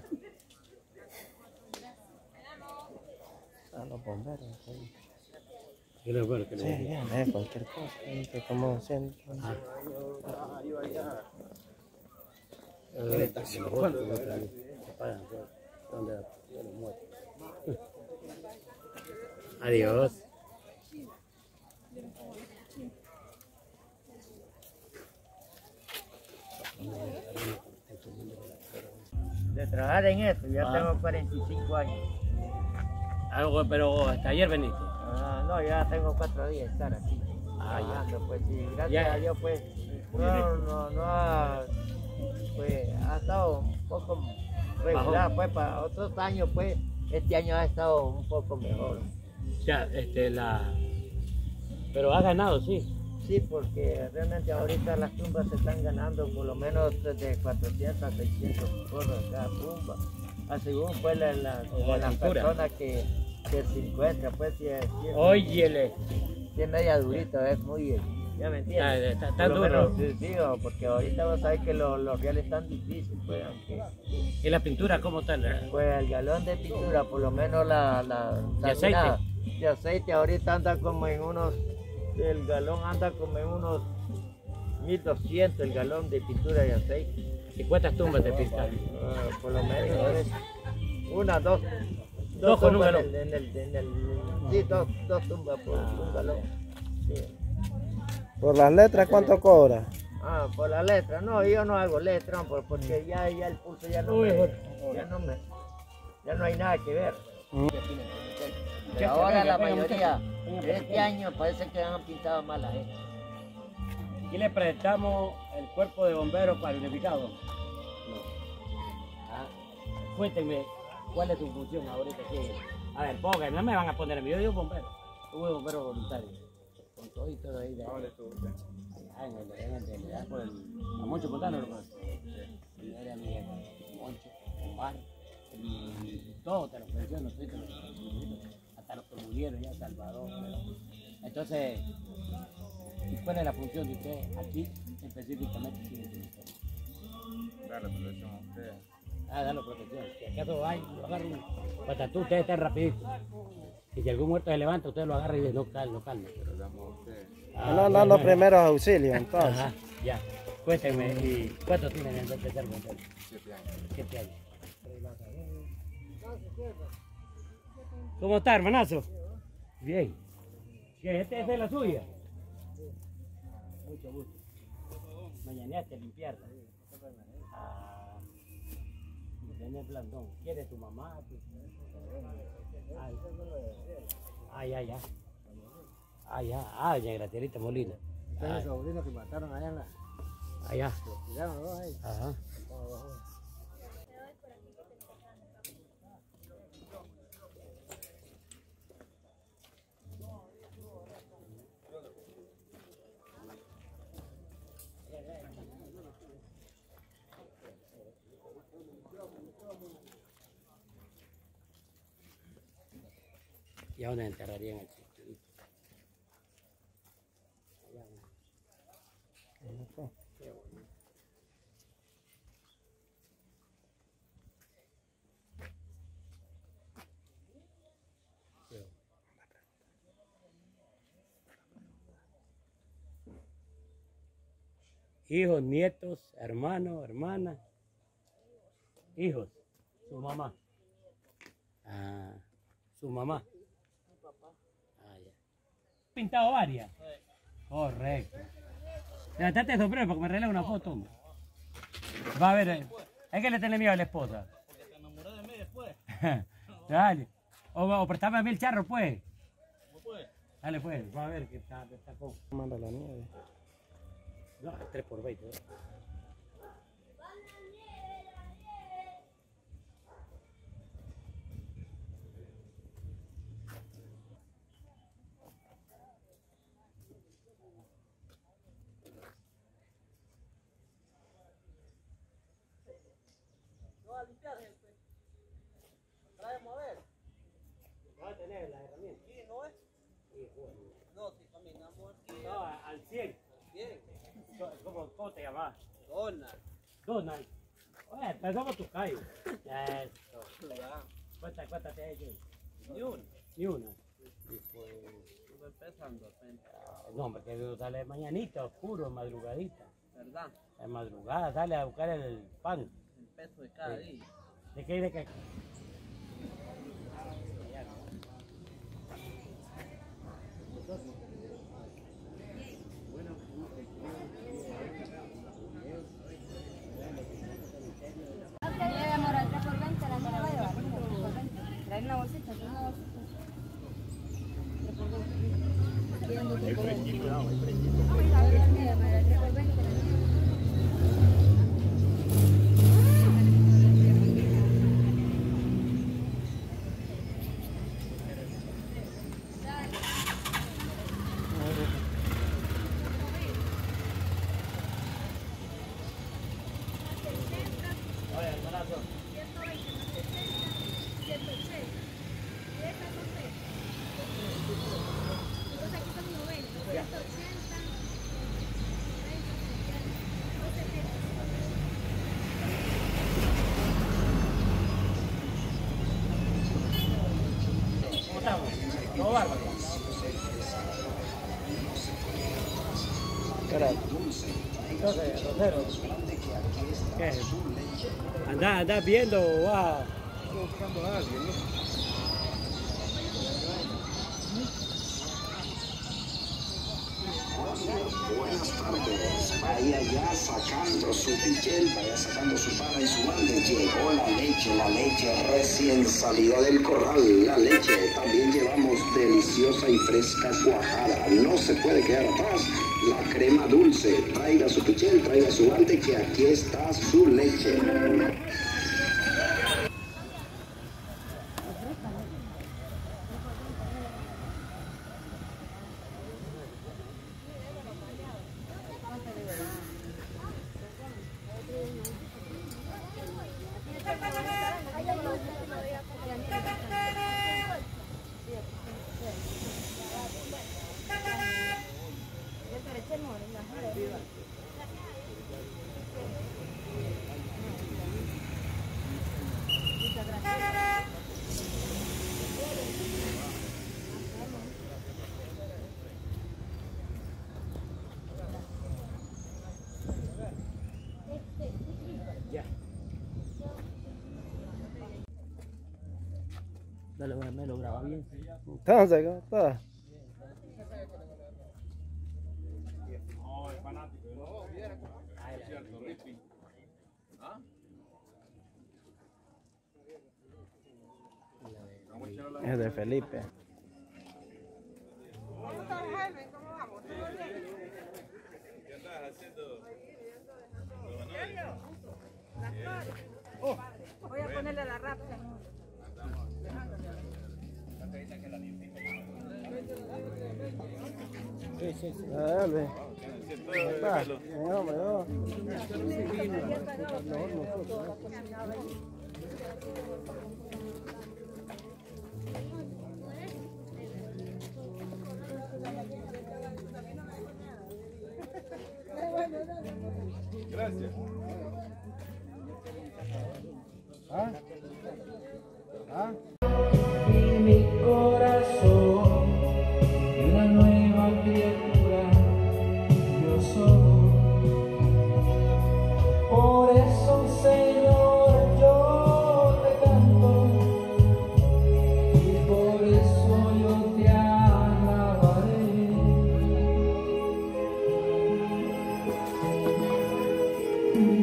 Los bomberos. Sí, Sí, cualquier cosa. Que como siempre. Adiós. De trabajar en esto, ya tengo 45 años. Pero hasta ayer veniste. No, ya tengo 4 días de estar aquí. Trabajando, pues sí, gracias a Dios, pues ha estado un poco regular, pues para otros años, pues este año ha estado un poco mejor. Ya, pero ha ganado, sí. Sí, porque realmente ahorita las tumbas se están ganando por lo menos de 400 a 600 cosas cada tumba. Según pues la persona que se encuentra, pues si es media durita, es muy, ya me entiendes. Está duro. Digo, porque ahorita vos sabés que los reales están difíciles, pues, aunque... ¿Y la pintura cómo está? Pues el galón de pintura, por lo menos la ¿De aceite? de aceite ahorita anda como en unos, el galón anda como en unos 1200 el galón de pintura de aceite. ¿Y cuántas tumbas te pintan? Por lo menos una, dos con un tumbas galón. Sí, dos tumbas por un galón. Sí. ¿Por las letras cuánto cobra? Por la letra, no, yo no hago letra, porque ya el pulso ya no hay nada que ver. Pero ahora la mayoría, este año parece que han pintado mal la gente. Aquí le presentamos el cuerpo de bomberos para el unificado. Cuéntenme, ¿cuál es tu función ahorita aquí? A ver, pónganme, no me van a poner a mí, yo digo bombero. Yo soy bombero voluntario. Con todo y todo ahí. De ahí. Por el Moncho Montano, ¿no? Era mi Moncho, Omar, y todo te lo menciono, hasta los que murieron ya, Salvador. Entonces, ¿cuál es la función de usted aquí específicamente? Darle protección a usted. Darle protección. Si acaso hay, lo agarran, patatú, ustedes están rapidito. Y si algún muerto se levanta, usted lo agarra y dice, no calma. Pero damos a usted. No, dando primeros auxilios, entonces. Ajá, ya. Cuéntenme, ¿y cuánto tienen en el tercer bombero? 7 años. 7 años. ¿Cómo está, hermanazo? Bien. ¿Esta es la suya? Mucho gusto. Mañaneaste limpiarla. Tenés blandón. ¿Quiere tu mamá? Ya, Graterita Molina. Tengo sobrinos que mataron allá en la... Allá. Los tiraron, ¿no? Ahí. Ajá. ¿Y a dónde enterrarían el chiquito? Hijos, nietos, hermanos, hermanas, hijos, su mamá. Su mamá. Ya. ¿Pintado varias? Correcto. Levantate el sombrero para que me regale una foto, hombre. Va a ver, es que le tenés miedo a la esposa. Porque te enamoré de mí después. Dale. O prestame a mí el charro, pues. ¿Cómo puede? Dale, pues, va a ver que está con. Manda la nieve. No, 3 por 20. No, a limpiar, gente. Traemos a ver. ¿Va a tener la herramienta? Sí, ¿no es? Sí, bueno. No, si caminamos aquí. No, al 100. Bien. ¿Cómo te llamas? Donald. Donald. Oye, empezamos tu callo. Eso. ¿Cuántas te has hecho? Ni una. Ni una. Y pues, estuve empezando apenas. No, hombre, que sale mañanita, oscuro, madrugadita. ¿Verdad? En madrugada sale a buscar el pan. El peso de cada día. ¿De qué? ¿De qué? Nieve, amor, al 3 por 20 la nieve va a llevar. 3 por 20. Trae una bolsita, trae una bolsita. 3 por 20. Quieren 2 por 20. A ver, la nieve, amor, al 3 por 20 la nieve. Oye, hermanazo. 120, 180. Y estas son 3. Entonces aquí son 90, 180, 270. ¿Cómo estamos? No, bárbaro. Entonces, Rosero, ¿qué? ¿Andás viendo o vas? Estoy buscando a alguien, ¿no? Buenas tardes, vaya ya sacando su pichel, vaya sacando su pala y su balde. Llegó la leche recién salida del corral, la leche. También llevamos deliciosa y fresca cuajada, no se puede quedar atrás. La crema dulce, traiga su pichel, traiga su balde, que aquí está su leche. Dale, me lo graba bien. Entonces, ¿cómo está? Es de Felipe. ¿Qué andas haciendo? Voy a ponerle la rapta. Sí. Dale. Papá, hombre, no. Gracias. ¿Ah? ¿Ah? Y mi corazón, una nueva criatura, yo soy. Por eso, Señor, yo te canto, y por eso yo te alabaré.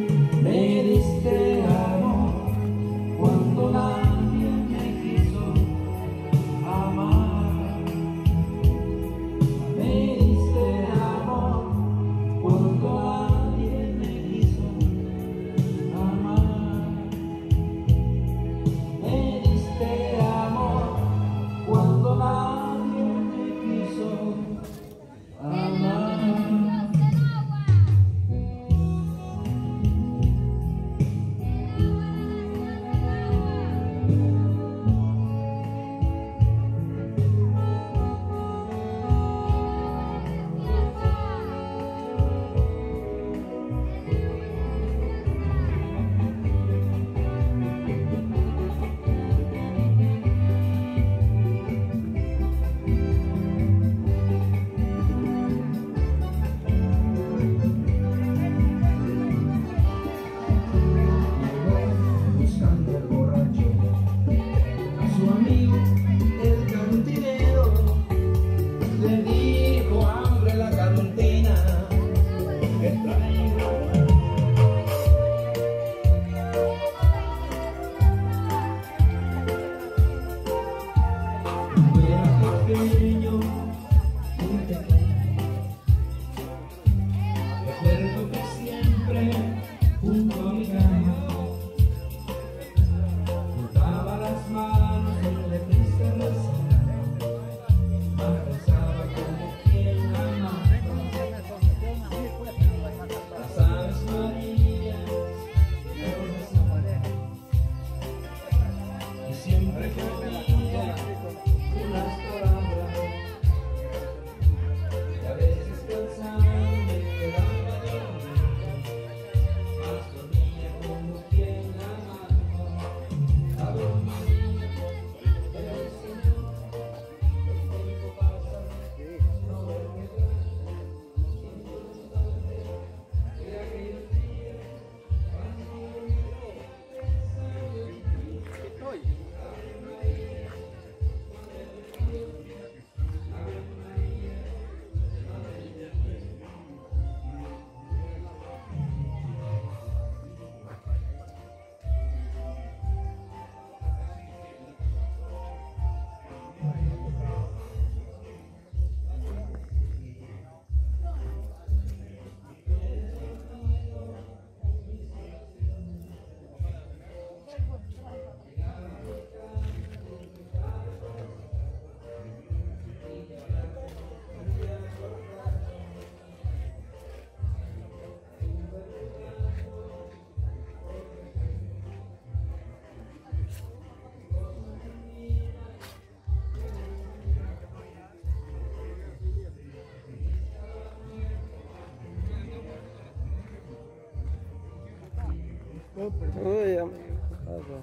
Uy, amigo, ¿qué pasa?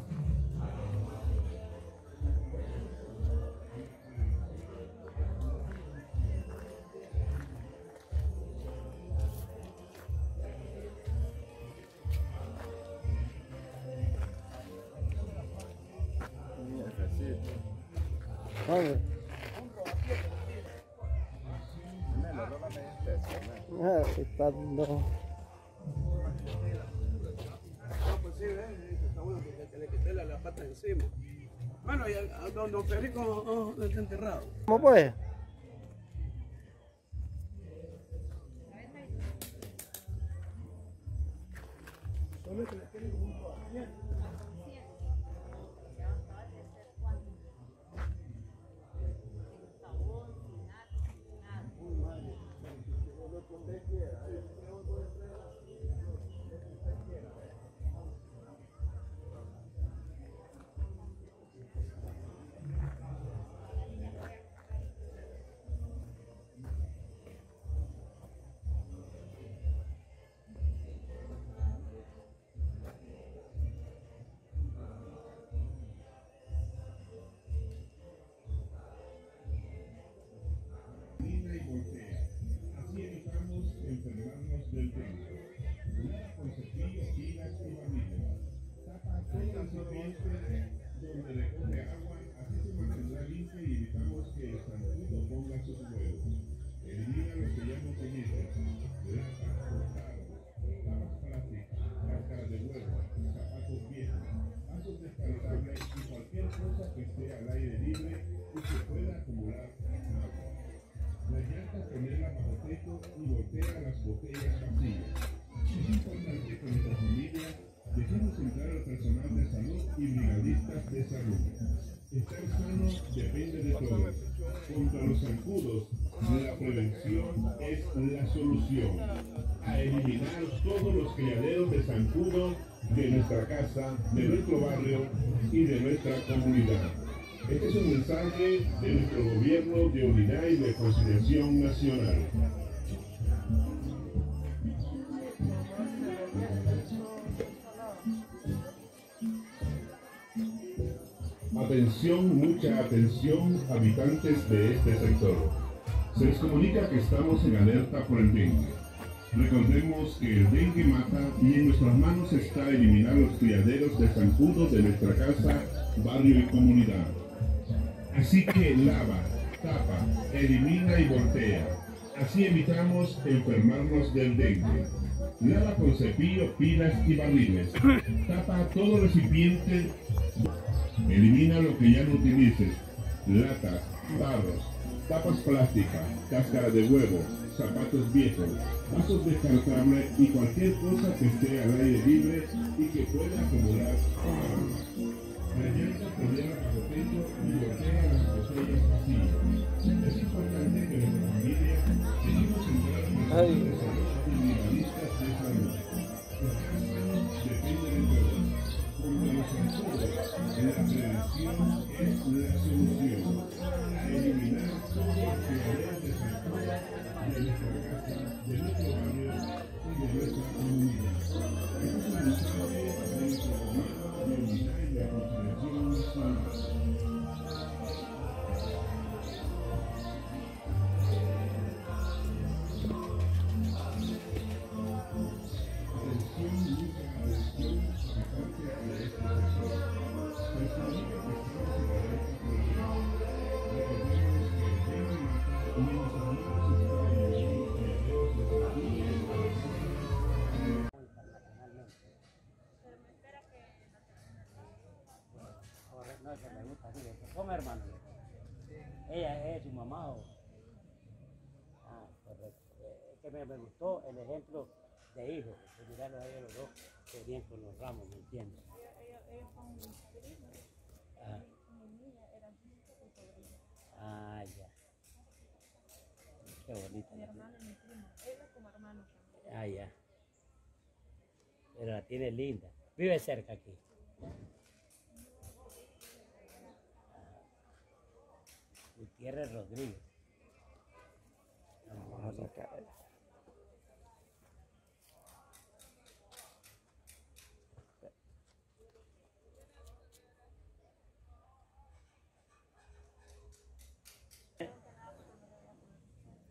¿Dónde? Ah, quitando. Pues sí, está bueno que le quité la pata encima. Bueno, y don Federico está enterrado. ¿Cómo pues? Solo que le tienen como un tratamiento. Estar sano depende de todos. Contra los zancudos, la prevención es la solución. A eliminar todos los criaderos de zancudo de nuestra casa, de nuestro barrio y de nuestra comunidad. Este es un mensaje de nuestro gobierno de unidad y reconciliación nacional. Atención, mucha atención, habitantes de este sector. Se les comunica que estamos en alerta por el dengue. Recordemos que el dengue mata y en nuestras manos está eliminar los criaderos de zancudos de nuestra casa, barrio y comunidad. Así que lava, tapa, elimina y voltea. Así evitamos enfermarnos del dengue. Lava con cepillo, pilas y barriles. Tapa todo recipiente. Elimina lo que ya no utilices, latas, tarros, tapas plásticas, cáscara de huevo, zapatos viejos, vasos descartables y cualquier cosa que esté al aire libre y que pueda acumular agua. La llanta tolera bajo techo y voltea las botellas vacías. Es importante que nuestra familia seguimos centrados en las individualistas de salud. Estar sano depende de todos. Contra los zancudos, la prevención es la solución. A eliminar todos los criaderos de zancudos de nuestra casa, de nuestro barrio y de nuestra comunidad. Este es un mensaje de nuestro gobierno de unidad y reconciliación nacional. Son hermanos. Ella es su mamá. Ah, correcto. Que me gustó el ejemplo de hijos. Mirarlos a ellos los dos que venían con los ramos, ¿me entiendes? Ellos son primos. Ah. Mi niña era su sobrina. Ah, ya. Qué bonita. Mi hermano y mi primo. Ellos como hermanos también. Ah, ya. Pero la tiene linda. Vive cerca aquí. Gutiérrez Rodríguez. Vamos a sacar.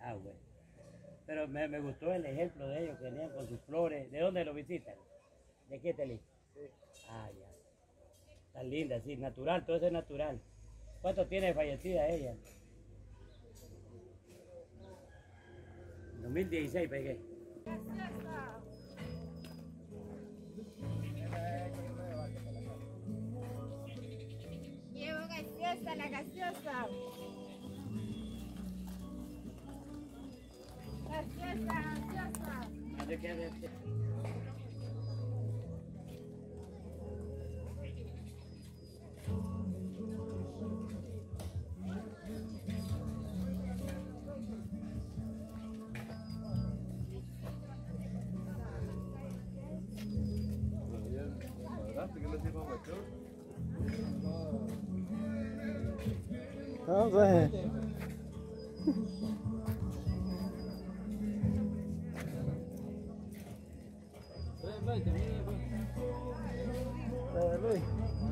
Ah, bueno. Pero me gustó el ejemplo de ellos que venían con sus flores. ¿De dónde lo visitan? ¿De aquí, Estelí? Sí. Ah, ya. Tan linda, sí, natural, todo eso es natural. ¿Cuánto tiene fallecida ella? 2016 pegué. Llevo gaseosa, la gaseosa. Gaseosa. No sé. Luis.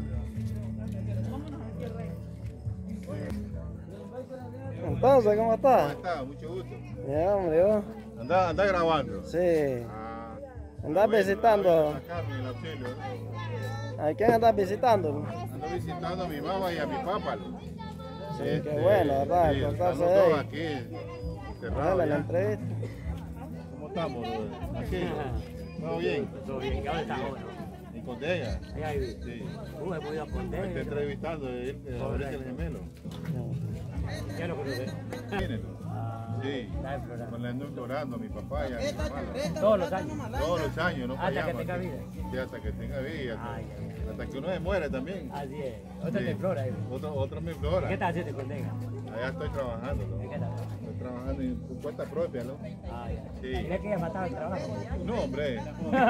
Entonces, ¿cómo estás? ¿Cómo estás? Mucho gusto. Ya, hombre, ¿vos? Anda grabando. Sí. Ah, ¿Andás visitando? A Carmen, el auxilio. ¿A quién andás visitando? Ando visitando a mi mamá y a mi papá. Sí, qué bueno, ¿verdad? Sí, Encontrarse estamos todos ahí. aquí, Bueno, cerrados la ya. entrevista. ¿Cómo estamos? Aquí. ¿Todo bien? Todo bien. ¿Qué hora está ahora? ¿En Condega? Allá vive. Sí. He podido a Condega. Me está entrevistando, ahorita el gemelo. ¿Ya lo conoces? Viene. Sí, me la ando implorando a mi papá y a mi mamá. Todos los años. Todos los años, no Hasta fallamos. que tenga vida. Sí, hasta que tenga vida. Hasta que uno se muere también. Así es. Otro Sí. te implora. Otro me implora. ¿Qué estás haciendo con Condega? Allá estoy trabajando, ¿no? ¿En qué estás? Estoy trabajando por cuenta propia, ¿no? Ah, ya. Sí. ¿Crees que ella mataba el trabajo? No, hombre.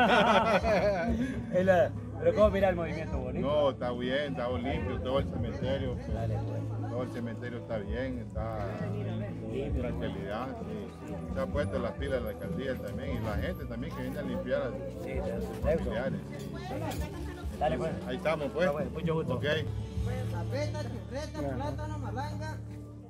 Pero ¿cómo mira el movimiento bonito? No, está bien, está limpio, todo el cementerio. Dale, pues. Todo el cementerio está bien, está en tranquilidad. Sí. Se ha puesto las pilas de la alcaldía también y la gente también que viene a limpiar a sus familiares. Dale, pues. Ahí estamos, pues. Bueno, mucho gusto. Ok. Papeta, churreta, plátano, malanga.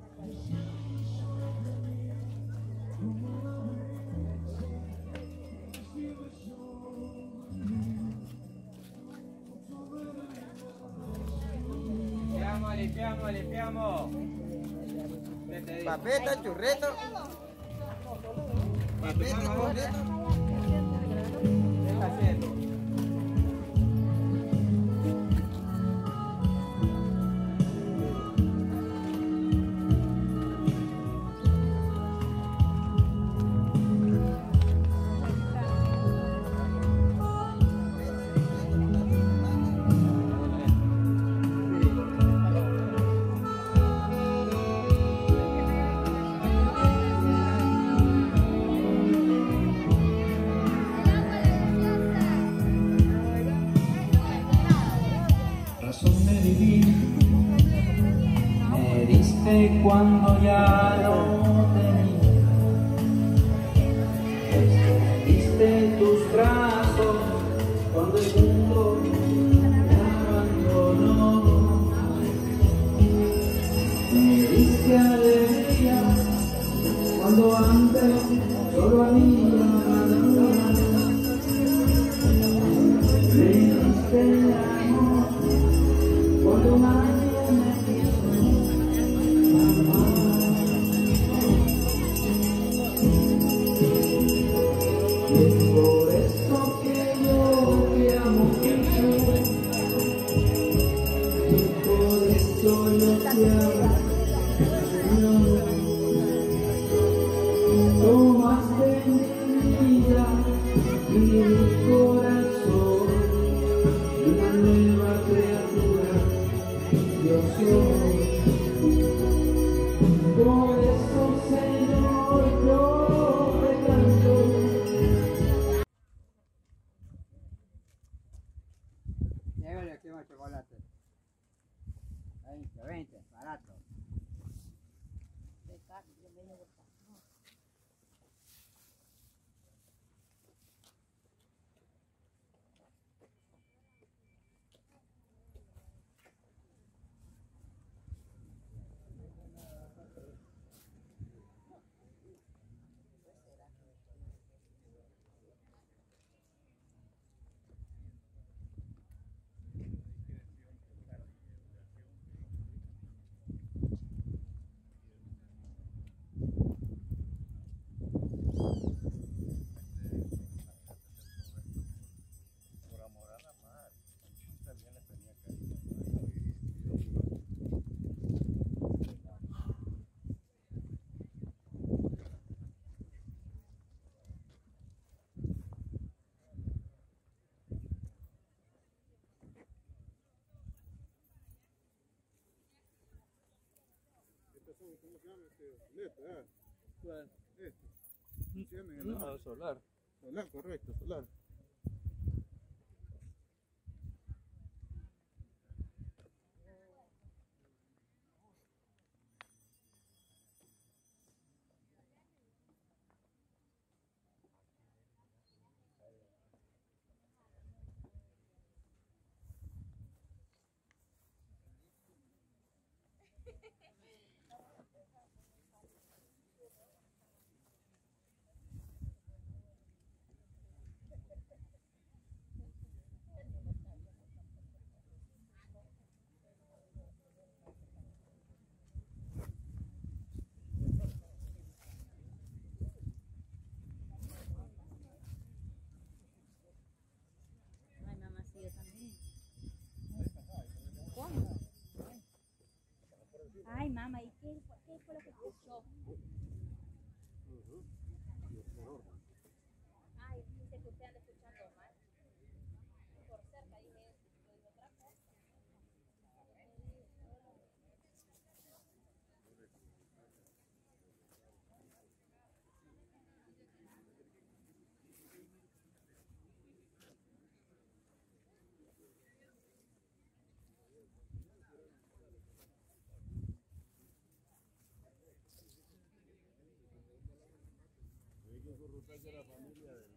Limpiamos. Papeta, churreto. Papeta, churreto. ¿Qué está haciendo? Razón de vivir me diste cuando ya no tenía. Me diste tus brazos cuando el mundo me abandonó. Me diste alegría cuando antes solo había amargura. Me diste amor cuando nadie me quiso amar. Y es por eso que yo te amo mucho. Y por eso yo te amo. Tomaste mi vida y mi corazón, y una nueva criatura yo soy. Por eso, Señor, yo te canto. Llévale aquí más chocolate. 20, barato. razón, ¿cómo se llama este? ¿Cuál? Este. No, solar. Solar, correcto, solar. Ay, mamá, sí, yo también. ¿Cómo? Ay, mamá, ¿y qué fue lo que escuchó? Ay, dice que usted anda escuchando mal. Por cerca dije otra cosa. Hay que corruptarse a la familia del...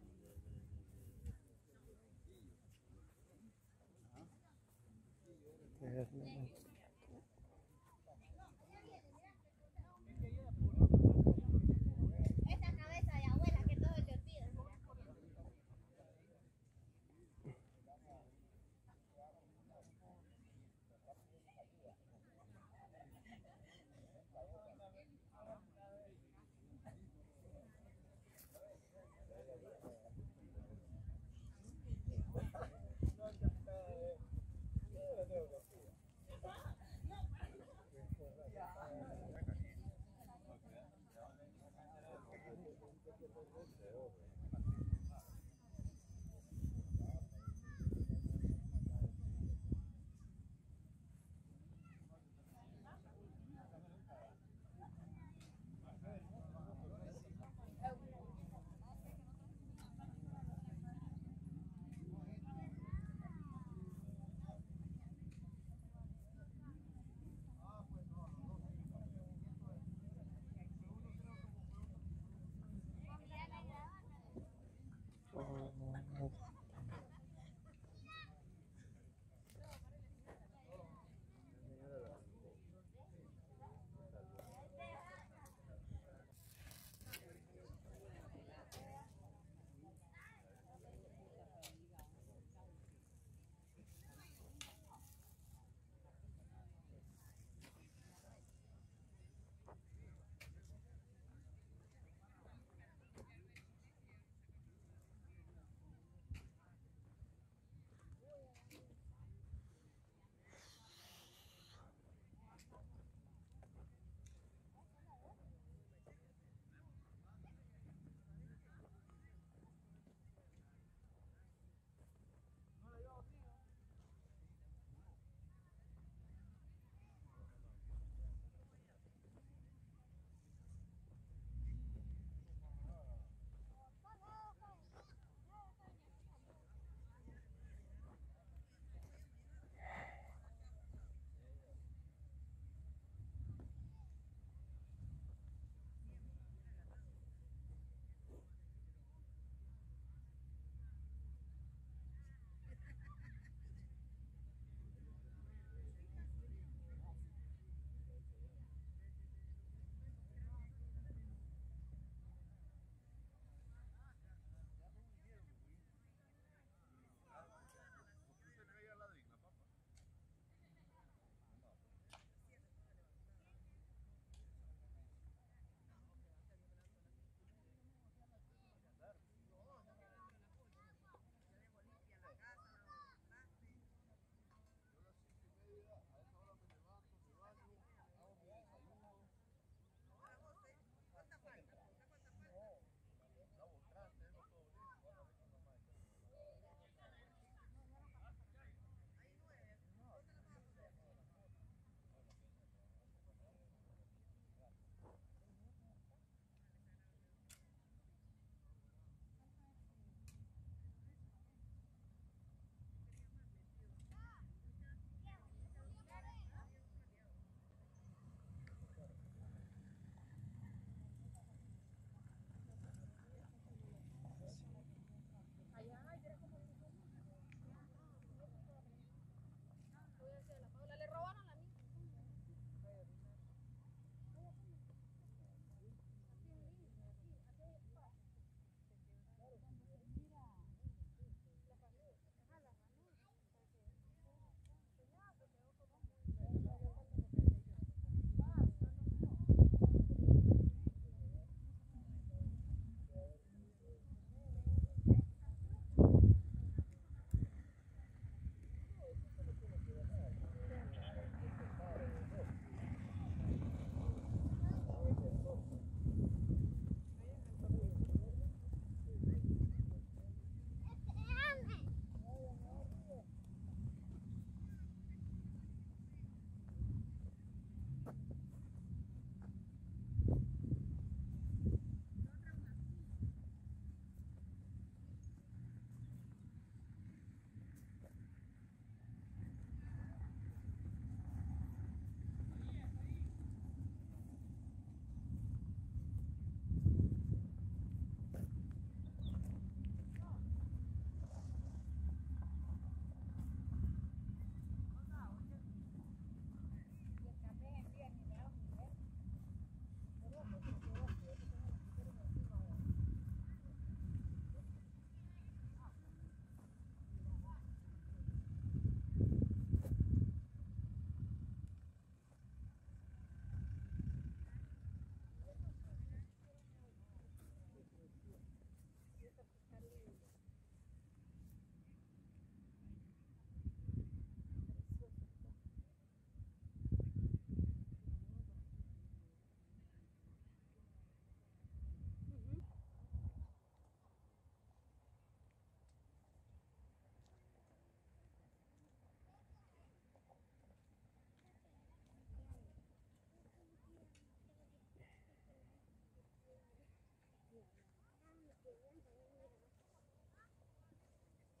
Esa cabeza de abuela que todo te olvida.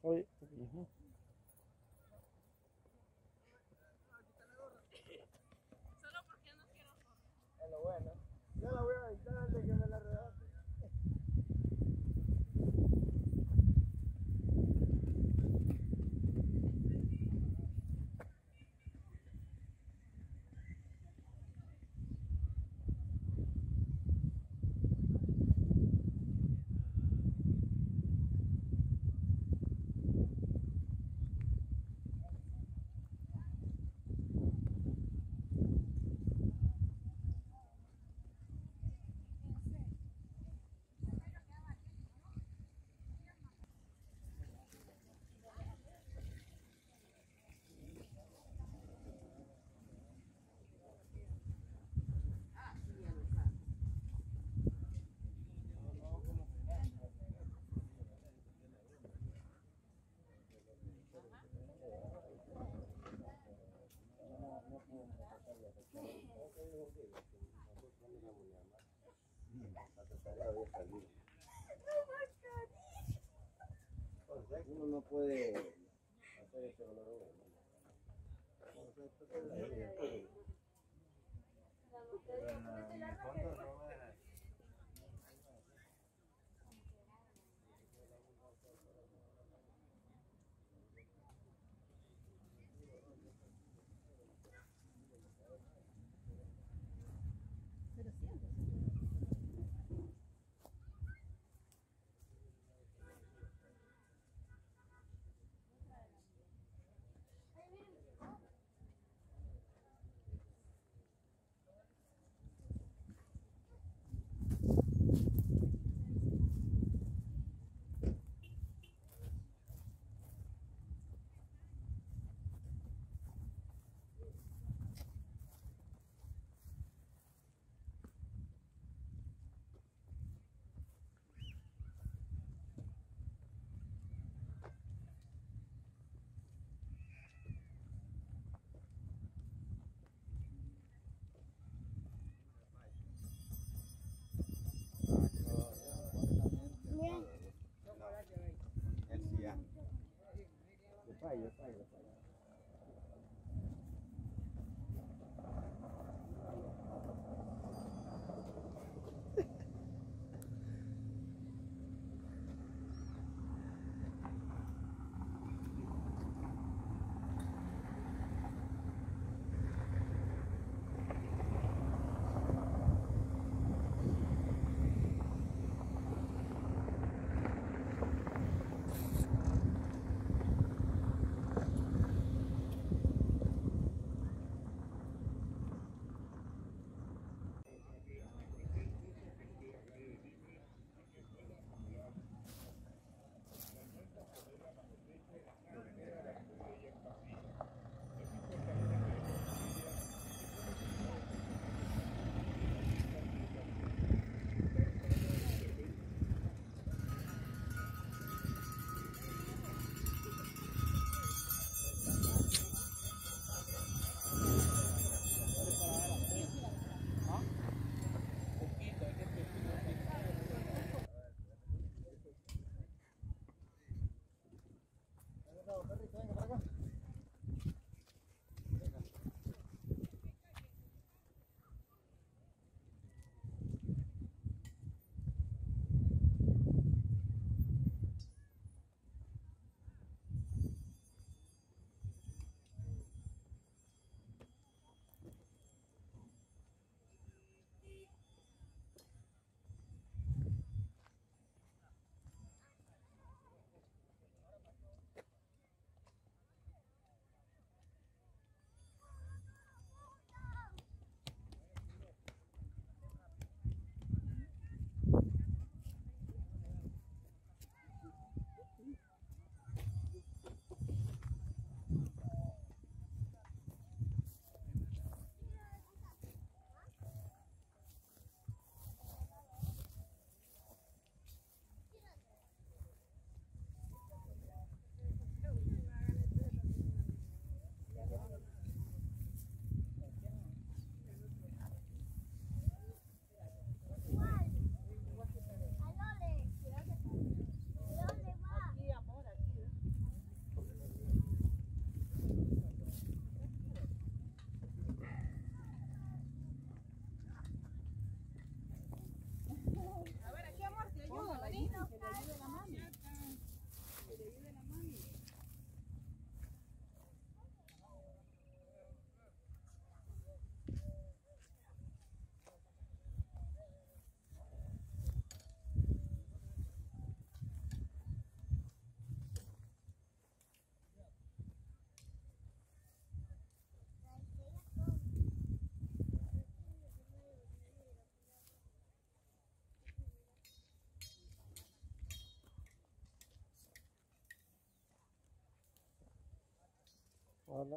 Oye. Solo porque no quiero correr. Es lo bueno. Yo la voy a aventar antes que me la rebate. Uno no puede hacer ese dolor. Pero en el fondo no es. Hola.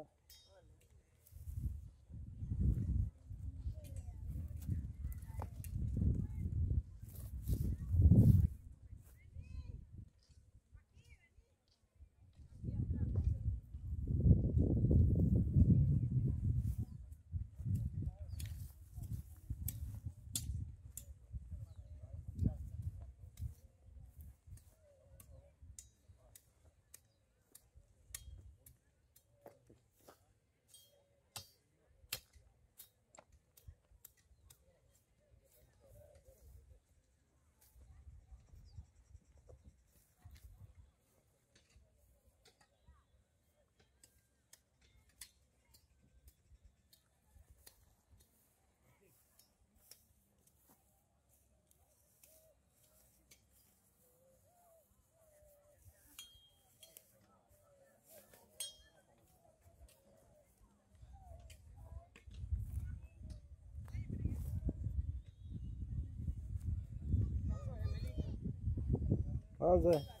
¿Dónde?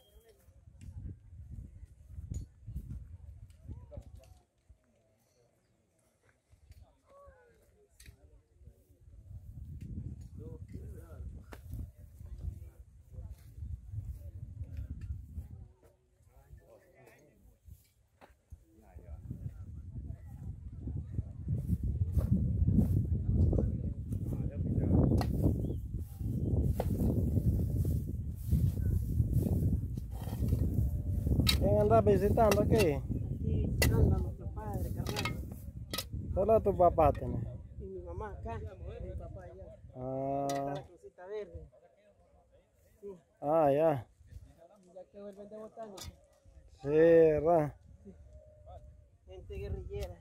¿Quién anda visitando aquí? Aquí anda nuestro padre, carnal. Solo tu papá tiene. Y mi mamá acá, mi papá allá. Ah. Está la crucita verde. Sí. Ah, ya. Ya quedó el verde botánico. Sí, ¿verdad? Gente guerrillera.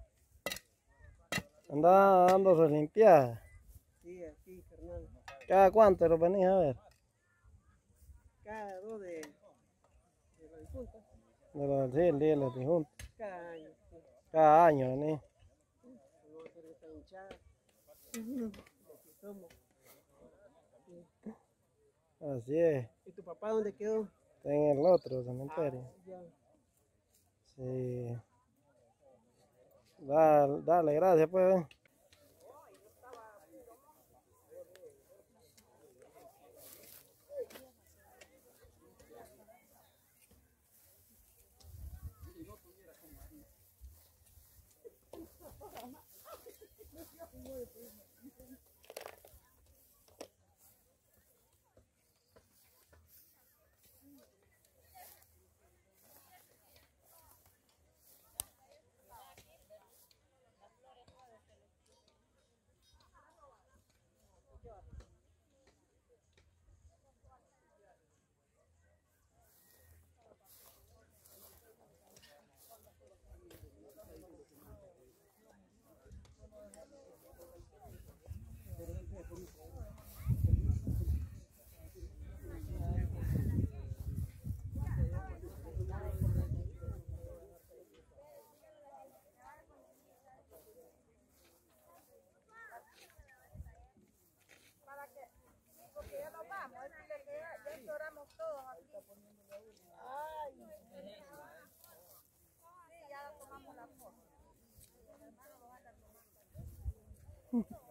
Anda dándose limpiada. Sí, aquí, carnal. ¿Cada cuánto lo venís a ver? Cada dos de la difunta. Sí, el día de los difuntos. Cada año. Sí. Cada año venís. Vamos a hacer esta hinchada. Aquí somos. Sí. Así es. ¿Y tu papá dónde quedó? Está en el otro cementerio. Ya. Sí. Dale, gracias pues. Porque ya nos vamos, decirle que ya lloramos todos aquí. Ay, sí, ya tomamos la foto. Mi hermano lo va a tomar.